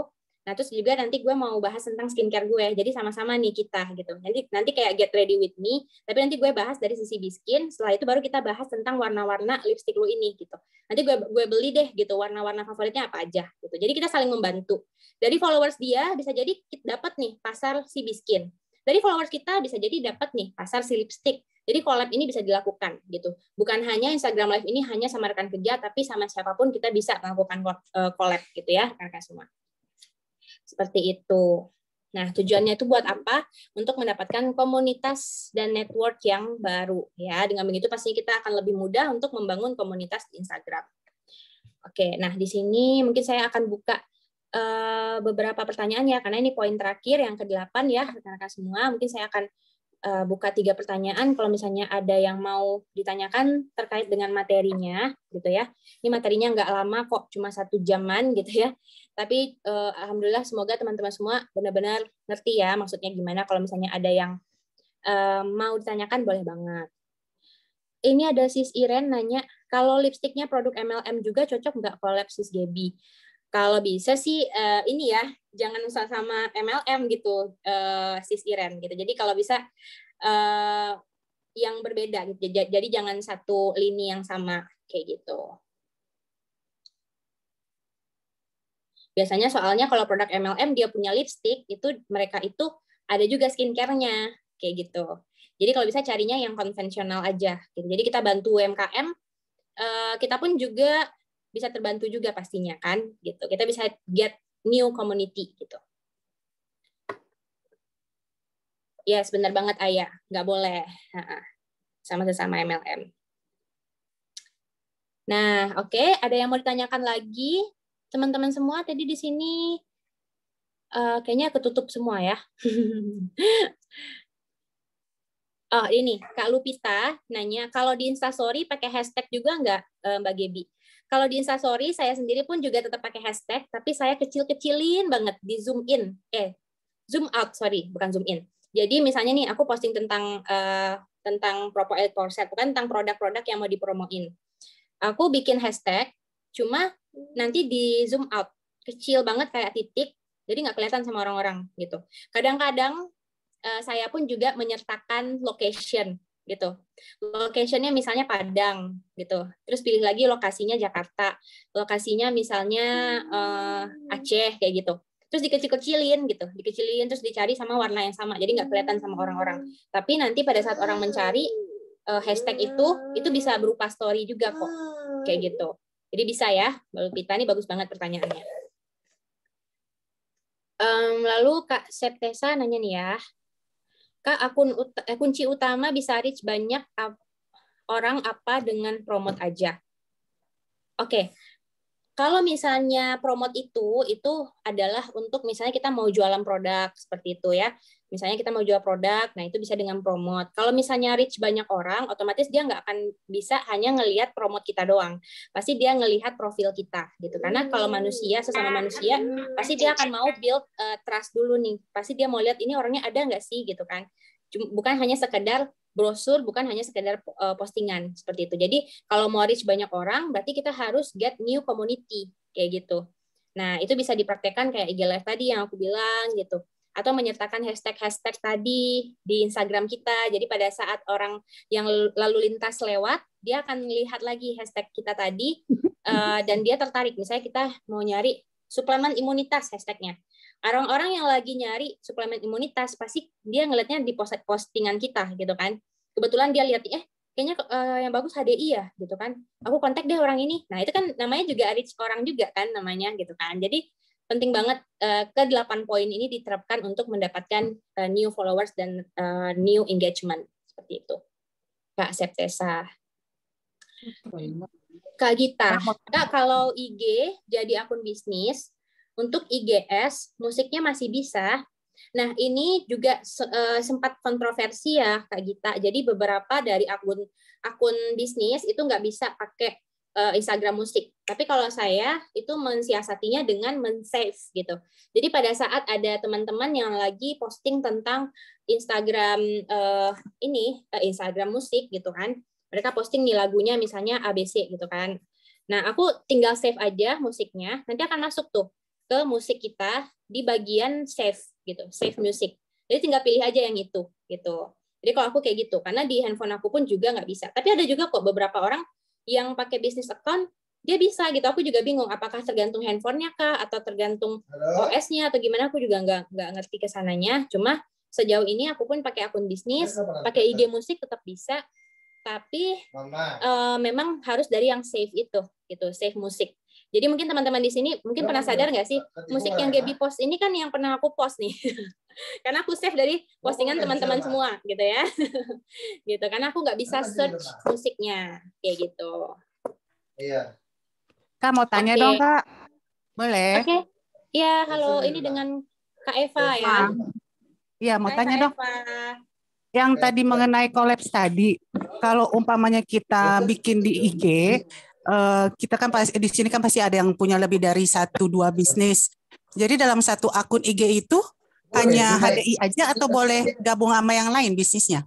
Nah, terus juga nanti gue mau bahas tentang skincare gue. Jadi sama-sama nih kita gitu. Nanti nanti kayak get ready with me, tapi nanti gue bahas dari sisi Biskin. Setelah itu baru kita bahas tentang warna-warna lipstick lu ini gitu. Nanti gue gue beli deh gitu warna-warna favoritnya apa aja gitu. Jadi kita saling membantu. Dari followers dia bisa jadi kita dapat nih pasar si Biskin. Dari followers kita bisa jadi dapat nih pasar si lipstick. Jadi collab ini bisa dilakukan gitu. Bukan hanya Instagram Live ini hanya sama rekan kerja, tapi sama siapapun kita bisa melakukan collab gitu ya, rekan semua. Seperti itu. Nah, tujuannya itu buat apa? Untuk mendapatkan komunitas dan network yang baru. Ya, dengan begitu pastinya kita akan lebih mudah untuk membangun komunitas di Instagram. Oke, nah di sini mungkin saya akan buka uh, beberapa pertanyaan ya, karena ini poin terakhir yang kedelapan ya, rekan-rekan semua. Mungkin saya akan uh, buka tiga pertanyaan. Kalau misalnya ada yang mau ditanyakan terkait dengan materinya, gitu ya. Ini materinya nggak lama kok, cuma satu jaman gitu ya. Tapi uh, alhamdulillah semoga teman-teman semua benar-benar ngerti ya maksudnya gimana. Kalau misalnya ada yang uh, mau ditanyakan boleh banget. Ini ada Sis Iren nanya, kalau lipstiknya produk M L M juga cocok nggak collab Sis Gaby? Kalau bisa sih uh, ini ya, jangan usah sama M L M gitu, uh, Sis Iren gitu. Jadi kalau bisa uh, yang berbeda gitu. Jadi jangan satu lini yang sama kayak gitu. Biasanya soalnya kalau produk M L M dia punya lipstick, itu mereka itu ada juga skincare-nya kayak gitu. Jadi kalau bisa carinya yang konvensional aja. Gitu. Jadi kita bantu U M K M, kita pun juga bisa terbantu juga pastinya kan. Gitu. Kita bisa get new community gitu. Ya, yes, benar banget Ayah, nggak boleh sama sesama M L M. Nah, oke, okay. Ada yang mau ditanyakan lagi? Teman-teman semua tadi di sini uh, kayaknya ketutup semua ya. Oh ini Kak Lupita nanya, kalau di Instastory pakai hashtag juga nggak uh, Mbak Gaby? Kalau di Instastory saya sendiri pun juga tetap pakai hashtag, tapi saya kecil-kecilin banget di zoom in, eh zoom out sorry bukan zoom in. Jadi misalnya nih aku posting tentang uh, tentang Propo Elite Corset, bukan tentang produk-produk yang mau dipromoin. Aku bikin hashtag, cuma nanti di zoom out kecil banget kayak titik, jadi nggak kelihatan sama orang-orang gitu. Kadang-kadang uh, saya pun juga menyertakan location gitu. Locationnya misalnya Padang gitu. Terus pilih lagi lokasinya Jakarta, lokasinya misalnya uh, Aceh kayak gitu. Terus dikecil-kecilin gitu, dikecilin terus dicari sama warna yang sama, jadi nggak kelihatan sama orang-orang. Tapi nanti pada saat orang mencari uh, hashtag itu, itu bisa berupa story juga kok, kayak gitu. Jadi bisa ya, Mbak Lupita, ini bagus banget pertanyaannya. Um, lalu Kak Septesa nanya nih ya, Kak, akun ut kunci utama bisa reach banyak orang apa dengan promote aja? Oke, okay. Kalau misalnya promote itu, itu adalah untuk misalnya kita mau jualan produk seperti itu ya. Misalnya kita mau jual produk, nah itu bisa dengan promote. Kalau misalnya reach banyak orang, otomatis dia nggak akan bisa hanya ngelihat promote kita doang. Pasti dia ngelihat profil kita gitu. Karena kalau manusia, sesama manusia, pasti dia akan mau build uh, trust dulu nih. Pasti dia mau lihat ini orangnya ada nggak sih gitu kan. Bukan hanya sekedar brosur, bukan hanya sekedar uh, postingan seperti itu. Jadi kalau mau reach banyak orang, berarti kita harus get new community kayak gitu. Nah itu bisa dipraktekkan kayak I G Live tadi yang aku bilang gitu. Atau menyertakan hashtag-hashtag tadi di Instagram kita. Jadi pada saat orang yang lalu lintas lewat, dia akan melihat lagi hashtag kita tadi uh, dan dia tertarik. Misalnya kita mau nyari suplemen imunitas hashtagnya. Orang-orang yang lagi nyari suplemen imunitas pasti dia ngelihatnya di postingan kita gitu kan. Kebetulan dia lihat eh kayaknya uh, yang bagus H D I ya gitu kan. Aku kontak deh orang ini. Nah, itu kan namanya juga reach orang juga kan namanya gitu kan. Jadi penting banget uh, ke delapan poin ini diterapkan untuk mendapatkan uh, new followers dan uh, new engagement seperti itu. Kak Septesa. Kak Gita, Kak kalau I G jadi akun bisnis untuk I G S musiknya masih bisa. Nah, ini juga uh, sempat kontroversi ya, Kak Gita. Jadi beberapa dari akun akun bisnis itu nggak bisa pakai uh, Instagram musik. Tapi kalau saya itu mensiasatinya dengan men-save gitu. Jadi pada saat ada teman-teman yang lagi posting tentang Instagram uh, ini, uh, Instagram musik gitu kan. Mereka posting nih lagunya misalnya A B C gitu kan. Nah, aku tinggal save aja musiknya, nanti akan masuk tuh ke musik kita di bagian save gitu, save music. Jadi tinggal pilih aja yang itu gitu. Jadi kalau aku kayak gitu, karena di handphone aku pun juga nggak bisa. Tapi ada juga kok beberapa orang yang pakai business account, dia bisa gitu. Aku juga bingung, apakah tergantung handphonenya kah, atau tergantung O S-nya, atau gimana, aku juga nggak nggak ngerti kesananya. Cuma sejauh ini aku pun pakai akun bisnis, pakai I G musik tetap bisa, tapi uh, memang harus dari yang save itu, gitu, save musik. Jadi mungkin teman-teman di sini mungkin pernah sadar nggak sih, musik yang Gaby post ini kan yang pernah aku post nih. Karena aku save dari postingan teman-teman semua gitu ya. Gitu, karena aku nggak bisa search musiknya kayak gitu. Iya. Kak mau tanya Oke. dong Kak. Boleh? Oke. Iya, halo, ini dengan Kak Eva ya. Iya, mau Hai, tanya Kak dong. Eva. Yang tadi mengenai collabs tadi, kalau umpamanya kita bikin di I G, eh, kita kan pasti di sini kan pasti ada yang punya lebih dari satu dua bisnis. Jadi dalam satu akun I G itu hanya H D I aja atau boleh gabung sama yang lain bisnisnya?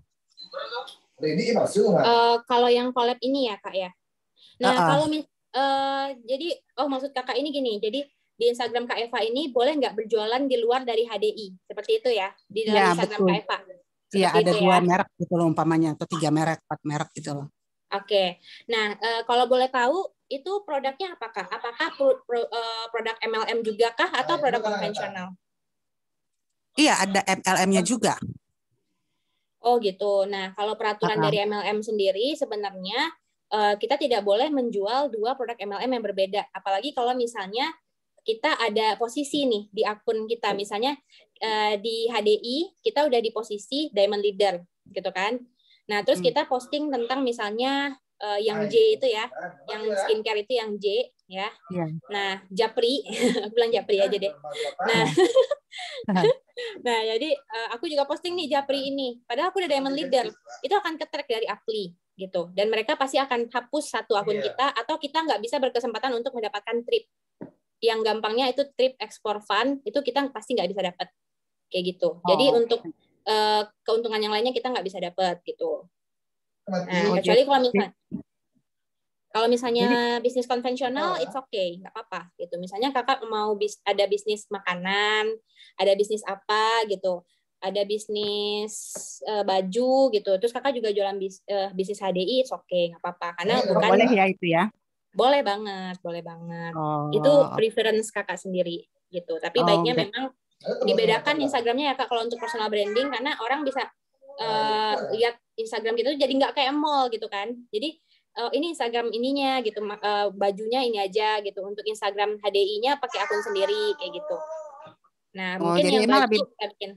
Uh, kalau yang collab ini ya Kak ya. Nah Uh-uh. kalau mis uh, jadi oh maksud kakak ini gini, jadi di Instagram Kak Eva ini boleh nggak berjualan di luar dari H D I seperti itu ya di dalam Ya, Instagram betul. Kak Eva. Iya, ada itu dua ya. merek gitu loh umpamanya, atau tiga merek, empat merek gitu loh. Oke, nah uh, kalau boleh tahu itu produknya apakah? Apakah pro, pro, uh, produk M L M juga kah atau produk konvensional? Iya, ada M L M-nya juga. Oh gitu. Nah kalau peraturan Uh-uh. dari M L M sendiri sebenarnya uh, kita tidak boleh menjual dua produk M L M yang berbeda. Apalagi kalau misalnya kita ada posisi nih di akun kita, misalnya uh, di H D I kita udah di posisi Diamond Leader, gitu kan? Nah terus kita posting tentang misalnya uh, yang J itu ya, yang skincare itu yang J ya. Yeah. Nah Japri, aku bilang Japri aja deh. Nah, nah jadi uh, aku juga posting nih Japri ini, padahal aku udah Diamond Leader, itu akan ke-track dari Apply gitu, dan mereka pasti akan hapus satu akun kita, atau kita nggak bisa berkesempatan untuk mendapatkan trip. Yang gampangnya itu trip ekspor fund, itu kita pasti nggak bisa dapat kayak gitu. Jadi Oh. untuk uh, keuntungan yang lainnya kita nggak bisa dapat gitu. Nah, Oh, kecuali jadi- kalau misalnya kalau misalnya Jadi- bisnis konvensional, it's okay, nggak apa-apa gitu. Misalnya kakak mau bis, ada bisnis makanan, ada bisnis apa gitu, ada bisnis uh, baju gitu, terus kakak juga jualan bis, uh, bisnis H D I, it's okay, nggak apa-apa. Karena Oh, bukan boleh ya itu ya? boleh banget, boleh banget. Oh. Itu preference kakak sendiri gitu. Tapi Oh, baiknya be- memang dibedakan Instagramnya ya kak, kalau untuk personal branding, karena orang bisa uh, lihat Instagram gitu jadi nggak kayak mall gitu kan. Jadi uh, ini Instagram ininya gitu, uh, bajunya ini aja gitu. Untuk Instagram H D I-nya pakai akun sendiri kayak gitu. Nah Oh, mungkin jadi yang emang baju lebih- kita bikin.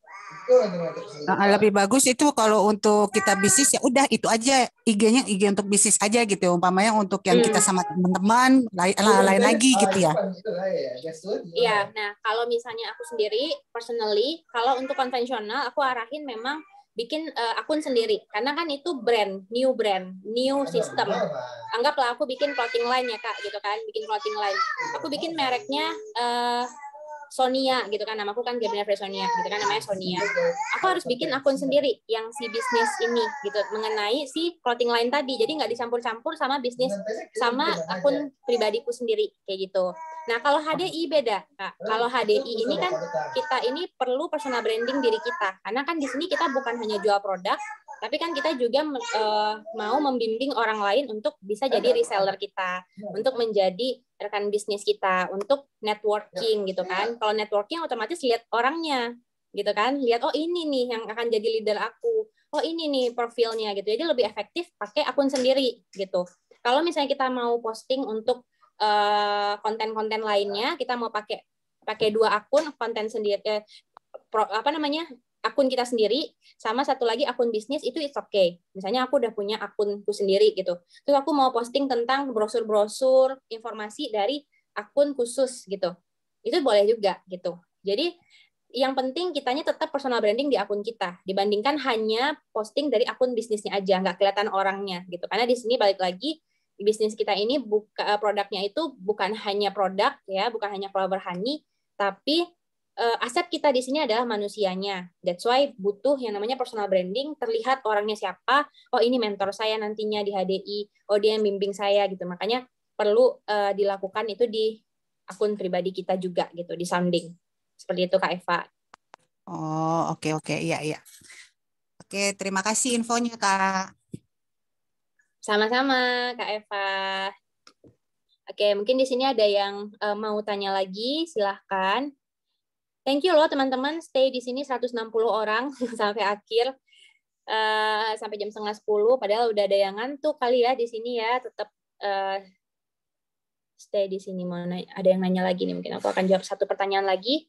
Nah, lebih bagus itu kalau untuk kita bisnis ya udah itu aja I G-nya I G untuk bisnis aja gitu ya. Umpamanya untuk yang Hmm. kita sama teman-teman lain, lain lagi gitu ya. Iya, nah kalau misalnya aku sendiri, personally, kalau untuk konvensional, aku arahin memang bikin uh, akun sendiri. Karena kan itu brand, new brand, new system. Anggaplah aku bikin clothing line ya kak, gitu kan, bikin clothing line. Aku bikin mereknya uh, Sonia, gitu kan, namaku kan Gabriela Sonia, gitu kan, namanya Sonia. Aku harus bikin akun sendiri yang si bisnis ini, gitu, mengenai si clothing line tadi. Jadi nggak dicampur-campur sama bisnis, sama akun pribadiku sendiri, kayak gitu. Nah, kalau H D I beda, Kak. Kalau H D I ini kan kita ini perlu personal branding diri kita. Karena kan di sini kita bukan hanya jual produk, tapi kan kita juga uh, mau membimbing orang lain untuk bisa jadi reseller kita, untuk menjadi rekan bisnis kita, untuk networking gitu kan. Kalau networking otomatis lihat orangnya gitu kan, lihat oh ini nih yang akan jadi leader aku, oh ini nih profilnya gitu. Jadi lebih efektif pakai akun sendiri gitu. Kalau misalnya kita mau posting untuk uh, konten-konten lainnya, kita mau pakai pakai dua akun, konten sendiri eh, pro, apa namanya? akun kita sendiri, sama satu lagi akun bisnis, itu it's okay. Misalnya aku udah punya akunku sendiri gitu. Terus aku mau posting tentang brosur-brosur, informasi dari akun khusus gitu. Itu boleh juga gitu. Jadi yang penting kitanya tetap personal branding di akun kita, dibandingkan hanya posting dari akun bisnisnya aja, nggak kelihatan orangnya gitu. Karena di sini balik lagi, bisnis kita ini buka, produknya itu bukan hanya produk ya, bukan hanya Clover Honey, tapi Uh, aset kita di sini adalah manusianya. That's why butuh yang namanya personal branding, terlihat orangnya siapa, oh ini mentor saya nantinya di H D I, oh dia yang bimbing saya gitu. Makanya perlu uh, dilakukan itu di akun pribadi kita juga gitu, di sounding. Seperti itu Kak Eva. Oh, oke oke, iya iya. Oke, terima kasih infonya Kak. Sama-sama Kak Eva. Oke, mungkin di sini ada yang uh, mau tanya lagi, silahkan. Thank you loh teman-teman, stay di sini seratus enam puluh orang sampai akhir, uh, sampai jam setengah sepuluh, padahal udah ada yang ngantuk kali ya di sini ya, tetap uh, stay di sini. Mau ada yang nanya lagi nih, mungkin aku akan jawab satu pertanyaan lagi.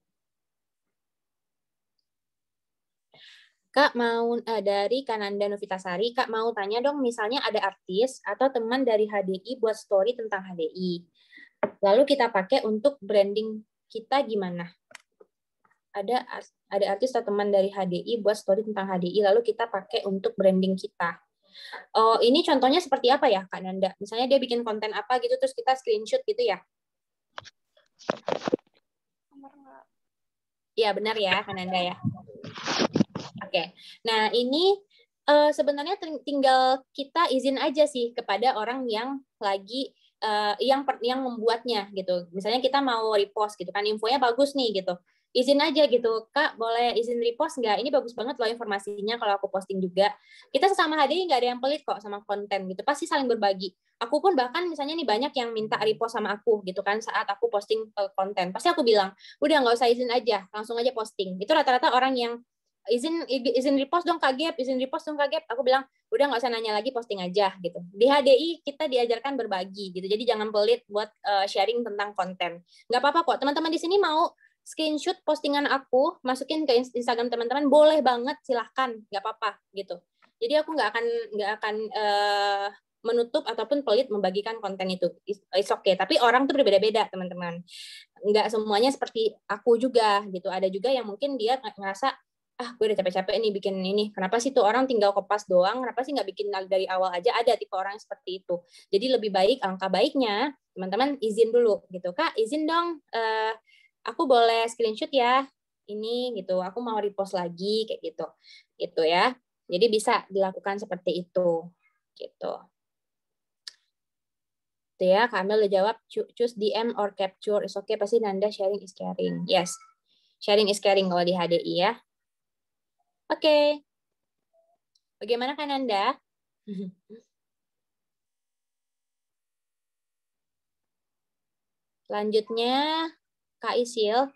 Kak mau uh, dari Kananda Novitasari, Kak mau tanya dong, misalnya ada artis atau teman dari H D I buat story tentang H D I. Lalu kita pakai untuk branding kita gimana? Ada ada artis atau teman dari H D I buat story tentang H D I, lalu kita pakai untuk branding kita. Oh, ini contohnya seperti apa ya, Kak Nanda? Misalnya dia bikin konten apa gitu, terus kita screenshot gitu ya? Iya, benar ya, Kak Nanda ya. Oke, nah ini uh, sebenarnya tinggal kita izin aja sih kepada orang yang lagi uh, yang yang membuatnya gitu. Misalnya kita mau repost gitu kan, infonya bagus nih gitu, izin aja gitu, Kak boleh izin repost nggak? Ini bagus banget loh informasinya kalau aku posting juga. Kita sesama H D I nggak ada yang pelit kok sama konten gitu, pasti saling berbagi. Aku pun bahkan misalnya nih banyak yang minta repost sama aku gitu kan saat aku posting konten, pasti aku bilang udah nggak usah izin aja, langsung aja posting. Itu rata-rata orang yang izin izin repost dong Kak Gep, izin repost dong Kak Gep. Aku bilang udah nggak usah nanya lagi, posting aja gitu. Di H D I kita diajarkan berbagi gitu, jadi jangan pelit buat uh, sharing tentang konten. Nggak apa-apa kok, teman-teman di sini mau screenshot postingan aku masukin ke Instagram teman-teman, boleh banget, silahkan, nggak apa-apa gitu. Jadi aku nggak akan nggak akan uh, menutup ataupun pelit membagikan konten itu. It's okay, tapi orang tuh berbeda-beda teman-teman. Nggak semuanya seperti aku juga gitu. Ada juga yang mungkin dia ngerasa ah gue udah capek-capek nih bikin ini, kenapa sih tuh orang tinggal kopas doang, kenapa sih nggak bikin dari awal aja? Ada tipe orang yang seperti itu. Jadi lebih baik, angka baiknya teman-teman izin dulu gitu, Kak izin dong, uh, aku boleh screenshot ya ini gitu, aku mau repost lagi kayak gitu gitu ya. Jadi bisa dilakukan seperti itu gitu. Itu ya, Kak Amel udah jawab, choose D M or capture is okay, pasti Nanda sharing is caring. Yes, sharing is caring kalau di H D I ya. Oke, okay. Bagaimana kan Anda? Selanjutnya, Kak Isil.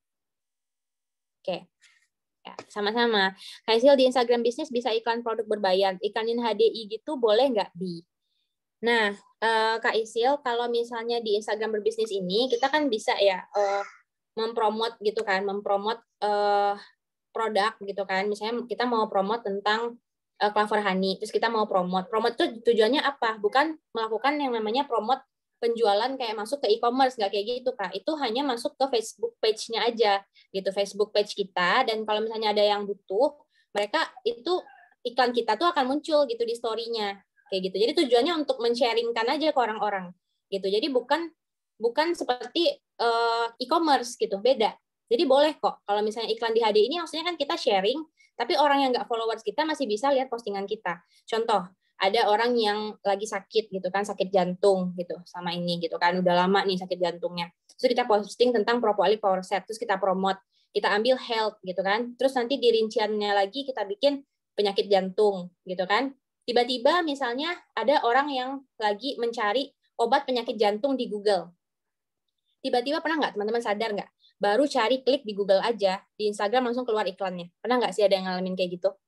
Oke, okay. Ya, sama-sama. Kak Isil di Instagram bisnis bisa iklan produk berbayar. Iklanin H D I gitu boleh nggak, Bi? Nah, uh, Kak Isil, kalau misalnya di Instagram berbisnis ini, kita kan bisa ya uh, mempromot gitu kan, mempromot uh, produk gitu kan. Misalnya kita mau promote tentang uh, Clover Honey, terus kita mau promote. Promote itu tujuannya apa? Bukan melakukan yang namanya promote penjualan kayak masuk ke e-commerce, nggak kayak gitu Kak. Itu hanya masuk ke Facebook page-nya aja gitu, Facebook page kita, dan kalau misalnya ada yang butuh, mereka itu iklan kita tuh akan muncul gitu di story-nya kayak gitu. Jadi tujuannya untuk men-sharingkan aja ke orang-orang gitu. Jadi bukan bukan seperti uh, e-commerce gitu, beda. Jadi boleh kok, kalau misalnya iklan di H D I ini maksudnya kan kita sharing, tapi orang yang nggak followers kita masih bisa lihat postingan kita. Contoh, ada orang yang lagi sakit gitu kan, sakit jantung gitu sama ini gitu kan, udah lama nih sakit jantungnya. Terus kita posting tentang Propolis Power Set, terus kita promote, kita ambil health gitu kan. Terus nanti di rinciannya lagi kita bikin penyakit jantung gitu kan. Tiba-tiba misalnya ada orang yang lagi mencari obat penyakit jantung di Google. Tiba-tiba pernah nggak teman-teman sadar nggak? Baru cari klik di Google aja, di Instagram langsung keluar iklannya. Pernah nggak sih ada yang ngalamin kayak gitu?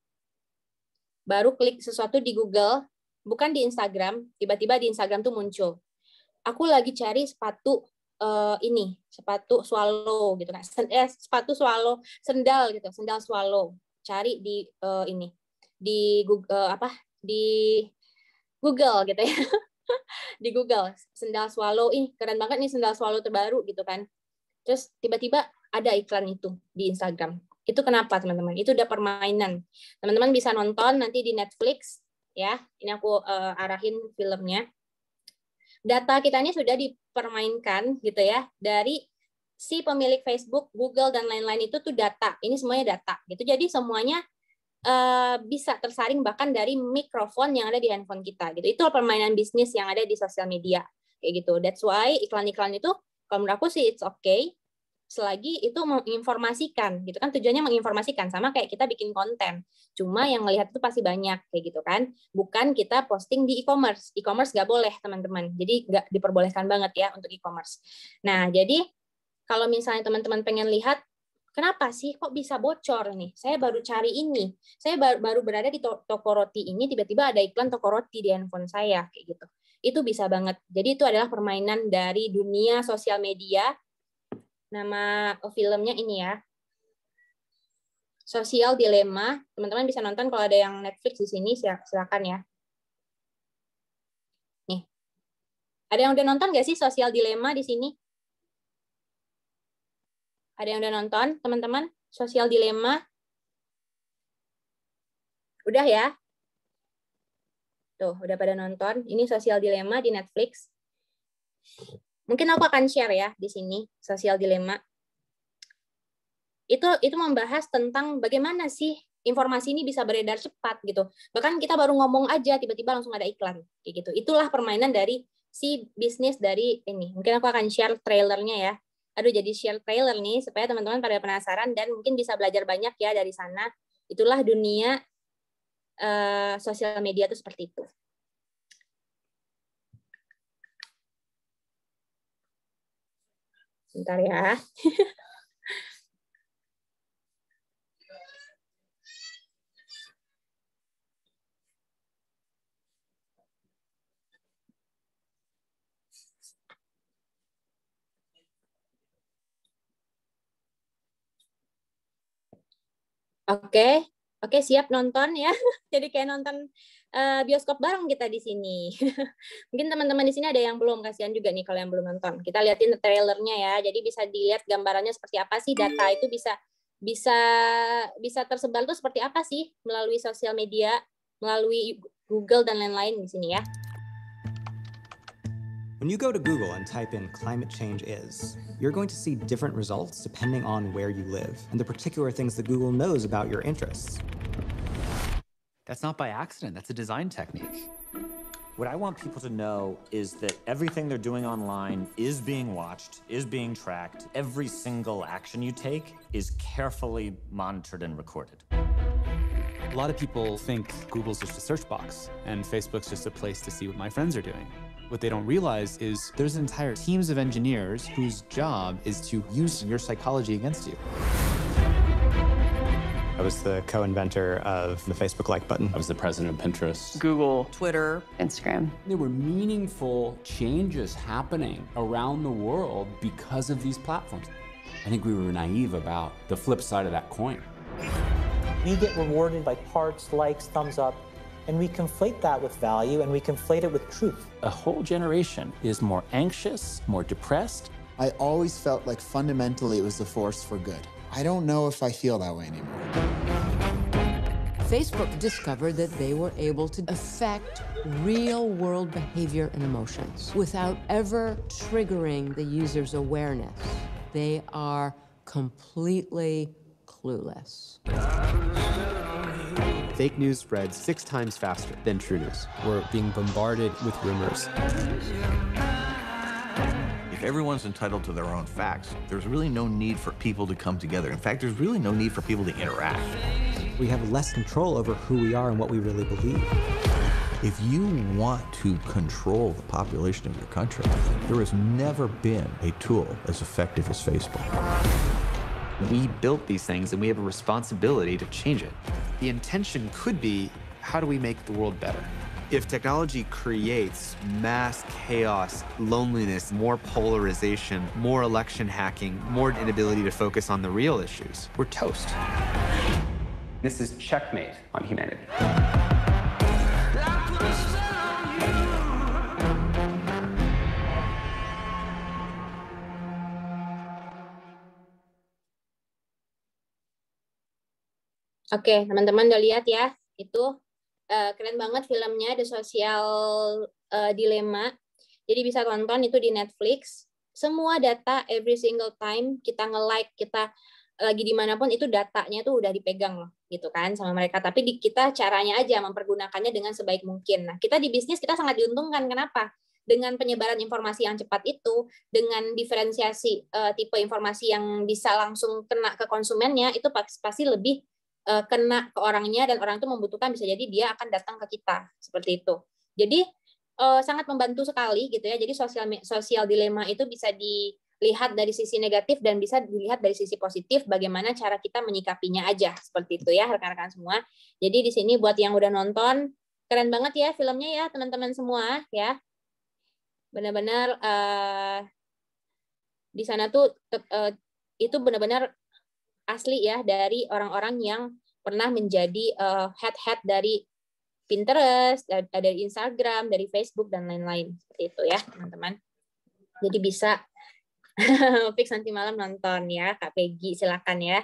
Baru klik sesuatu di Google, bukan di Instagram, tiba-tiba di Instagram tuh muncul. Aku lagi cari sepatu uh, ini, sepatu swallow gitu kan. Eh, sepatu swallow, sendal gitu, sendal swallow. Cari di uh, ini, di Google uh, apa? Di Google gitu ya. Di Google, sendal swallow, ih keren banget nih sendal swallow terbaru gitu kan. Terus tiba-tiba ada iklan itu di Instagram. Itu kenapa teman-teman? Itu udah permainan. Teman-teman bisa nonton nanti di Netflix ya. Ini aku uh, arahin filmnya. Data kita ini sudah dipermainkan gitu ya dari si pemilik Facebook, Google dan lain-lain itu tuh data. Ini semuanya data gitu. Jadi semuanya uh, bisa tersaring bahkan dari mikrofon yang ada di handphone kita gitu. Itu permainan bisnis yang ada di sosial media kayak gitu. That's why iklan-iklan itu kalau menurut aku sih it's okay. selagi itu menginformasikan gitu kan, tujuannya menginformasikan, sama kayak kita bikin konten, cuma yang ngelihat itu pasti banyak kayak gitu kan, bukan kita posting di e-commerce. E-commerce nggak boleh teman-teman, jadi nggak diperbolehkan banget ya untuk e-commerce. Nah jadi kalau misalnya teman-teman pengen lihat kenapa sih kok bisa bocor nih? Saya baru cari ini. Saya baru, baru berada di to toko roti ini, tiba-tiba ada iklan toko roti di handphone saya kayak gitu. Itu bisa banget. Jadi itu adalah permainan dari dunia sosial media. Nama filmnya ini ya. Social Dilemma. Teman-teman bisa nonton kalau ada yang Netflix di sini, silakan ya. Nih. Ada yang udah nonton nggak sih Social Dilemma di sini? Ada yang udah nonton, teman-teman? Social Dilemma? Udah ya? Tuh, udah pada nonton. Ini Social Dilemma di Netflix. Mungkin aku akan share ya di sini, Social Dilemma. Itu itu membahas tentang bagaimana sih informasi ini bisa beredar cepat gitu. Bahkan kita baru ngomong aja, tiba-tiba langsung ada iklan. Kayak gitu. Itulah permainan dari si bisnis dari ini. Mungkin aku akan share trailernya ya. Aduh, jadi share trailer nih supaya teman-teman pada penasaran dan mungkin bisa belajar banyak ya dari sana. Itulah dunia uh, sosial media itu seperti itu. Bentar ya. Oke, oke siap nonton ya. Jadi kayak nonton uh, bioskop bareng kita di sini. Mungkin teman-teman di sini ada yang belum, kasihan juga nih kalau yang belum nonton. Kita liatin trailernya ya. Jadi bisa dilihat gambarannya seperti apa sih, data itu bisa bisa bisa tersebar tuh seperti apa sih melalui sosial media, melalui Google dan lain-lain di sini ya. When you go to Google and type in climate change is, you're going to see different results depending on where you live and the particular things that Google knows about your interests. That's not by accident, that's a design technique. What I want people to know is that everything they're doing online is being watched, is being tracked. Every single action you take is carefully monitored and recorded. A lot of people think Google's just a search box and Facebook's just a place to see what my friends are doing. What they don't realize is there's entire teams of engineers whose job is to use your psychology against you. I was the co-inventor of the Facebook like button. I was the president of Pinterest, Google, Twitter, Instagram. There were meaningful changes happening around the world because of these platforms. I think we were naive about the flip side of that coin. We get rewarded by hearts, likes, thumbs up, and we conflate that with value and we conflate it with truth. A whole generation is more anxious, more depressed. I always felt like fundamentally it was a force for good. I don't know if I feel that way anymore. Facebook discovered that they were able to affect real-world behavior and emotions without ever triggering the user's awareness. They are completely clueless. Fake news spreads six times faster than true news. We're being bombarded with rumors. If everyone's entitled to their own facts, there's really no need for people to come together. In fact, there's really no need for people to interact. We have less control over who we are and what we really believe. If you want to control the population of your country, there has never been a tool as effective as Facebook. We built these things and we have a responsibility to change it. The intention could be, how do we make the world better? If technology creates mass chaos, loneliness, more polarization, more election hacking, more inability to focus on the real issues, we're toast. This is checkmate on humanity. Oke, teman-teman udah lihat ya, itu uh, keren banget filmnya, The Social uh, Dilemma. Jadi bisa tonton itu di Netflix. Semua data every single time kita nge-like, kita lagi dimanapun itu datanya tuh udah dipegang loh, gitu kan sama mereka. Tapi di kita caranya aja mempergunakannya dengan sebaik mungkin. Nah, kita di bisnis kita sangat diuntungkan. Kenapa? dengan penyebaran informasi yang cepat itu, dengan diferensiasi uh, tipe informasi yang bisa langsung kena ke konsumennya, itu pasti lebih uh, kena ke orangnya, dan orang itu membutuhkan, bisa jadi dia akan datang ke kita seperti itu. Jadi uh, sangat membantu sekali gitu ya. Jadi sosial sosial dilema itu bisa dilihat dari sisi negatif dan bisa dilihat dari sisi positif, bagaimana cara kita menyikapinya aja seperti itu ya rekan-rekan semua. Jadi di sini buat yang udah nonton, keren banget ya filmnya ya teman-teman semua ya. Benar-benar uh, di sana tuh uh, itu benar-benar asli ya dari orang-orang yang pernah menjadi uh, head-head dari Pinterest, dari Instagram, dari Facebook dan lain-lain seperti itu ya teman-teman. Jadi bisa fix nanti malam nonton ya Kak Peggy, silakan ya.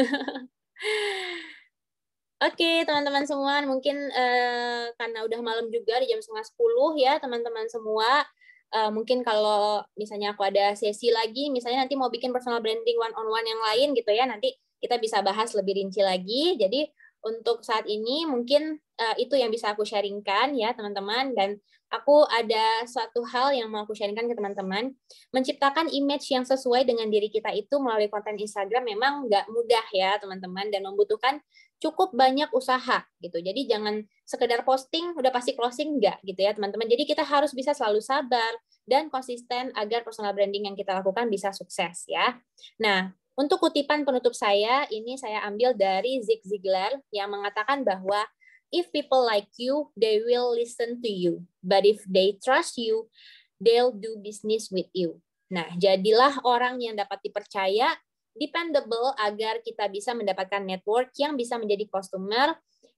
Oke teman-teman semua, mungkin uh, karena udah malam juga di jam setengah sepuluh ya teman-teman semua. Uh, mungkin kalau misalnya aku ada sesi lagi, misalnya nanti mau bikin personal branding one on one yang lain gitu ya, nanti kita bisa bahas lebih rinci lagi. Jadi untuk saat ini mungkin uh, itu yang bisa aku sharingkan ya teman-teman, dan aku ada suatu hal yang mau aku sharingkan ke teman-teman. Menciptakan image yang sesuai dengan diri kita itu melalui konten Instagram memang nggak mudah ya teman-teman, dan membutuhkan cukup banyak usaha gitu. Jadi jangan sekedar posting udah pasti closing, enggak gitu ya teman-teman. Jadi kita harus bisa selalu sabar dan konsisten agar personal branding yang kita lakukan bisa sukses ya. Nah, untuk kutipan penutup saya ini saya ambil dari Zig Ziglar yang mengatakan bahwa if people like you, they will listen to you. But if they trust you, they'll do business with you. Nah, jadilah orang yang dapat dipercaya, dependable, agar kita bisa mendapatkan network yang bisa menjadi customer,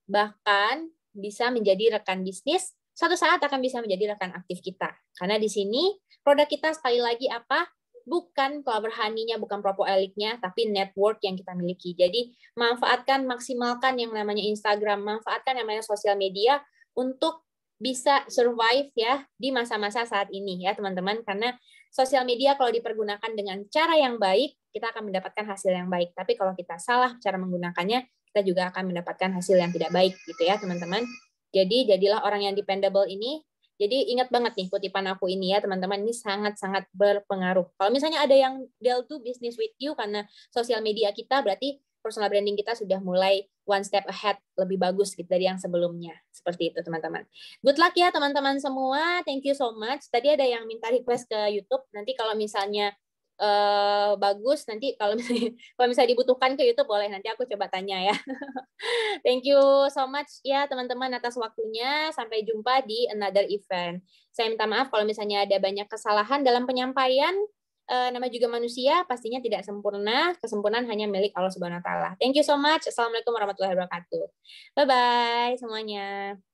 bahkan bisa menjadi rekan bisnis, suatu saat akan bisa menjadi rekan aktif kita. Karena di sini produk kita sekali lagi apa? Bukan Clover Honey-nya, bukan Propo Elite-nya, tapi network yang kita miliki. Jadi manfaatkan, maksimalkan yang namanya Instagram, manfaatkan yang namanya sosial media untuk bisa survive ya di masa-masa saat ini ya teman-teman. Karena sosial media kalau dipergunakan dengan cara yang baik, kita akan mendapatkan hasil yang baik. Tapi kalau kita salah cara menggunakannya, kita juga akan mendapatkan hasil yang tidak baik gitu ya teman-teman. Jadi jadilah orang yang dependable ini. Jadi ingat banget nih kutipan aku ini ya teman-teman, ini sangat-sangat berpengaruh. Kalau misalnya ada yang they'll do business with you karena sosial media kita, berarti personal branding kita sudah mulai one step ahead, lebih bagus gitu dari yang sebelumnya. Seperti itu teman-teman. Good luck ya teman-teman semua, thank you so much. Tadi ada yang minta request ke YouTube, nanti kalau misalnya uh, bagus, nanti kalau misalnya, kalau misalnya dibutuhkan ke YouTube boleh, nanti aku coba tanya ya. Thank you so much ya teman-teman atas waktunya. Sampai jumpa di another event. Saya minta maaf kalau misalnya ada banyak kesalahan dalam penyampaian. E, nama juga manusia, pastinya tidak sempurna. Kesempurnaan hanya milik Allah Subhanahu wa taala. Thank you so much. Assalamualaikum warahmatullahi wabarakatuh. Bye bye semuanya.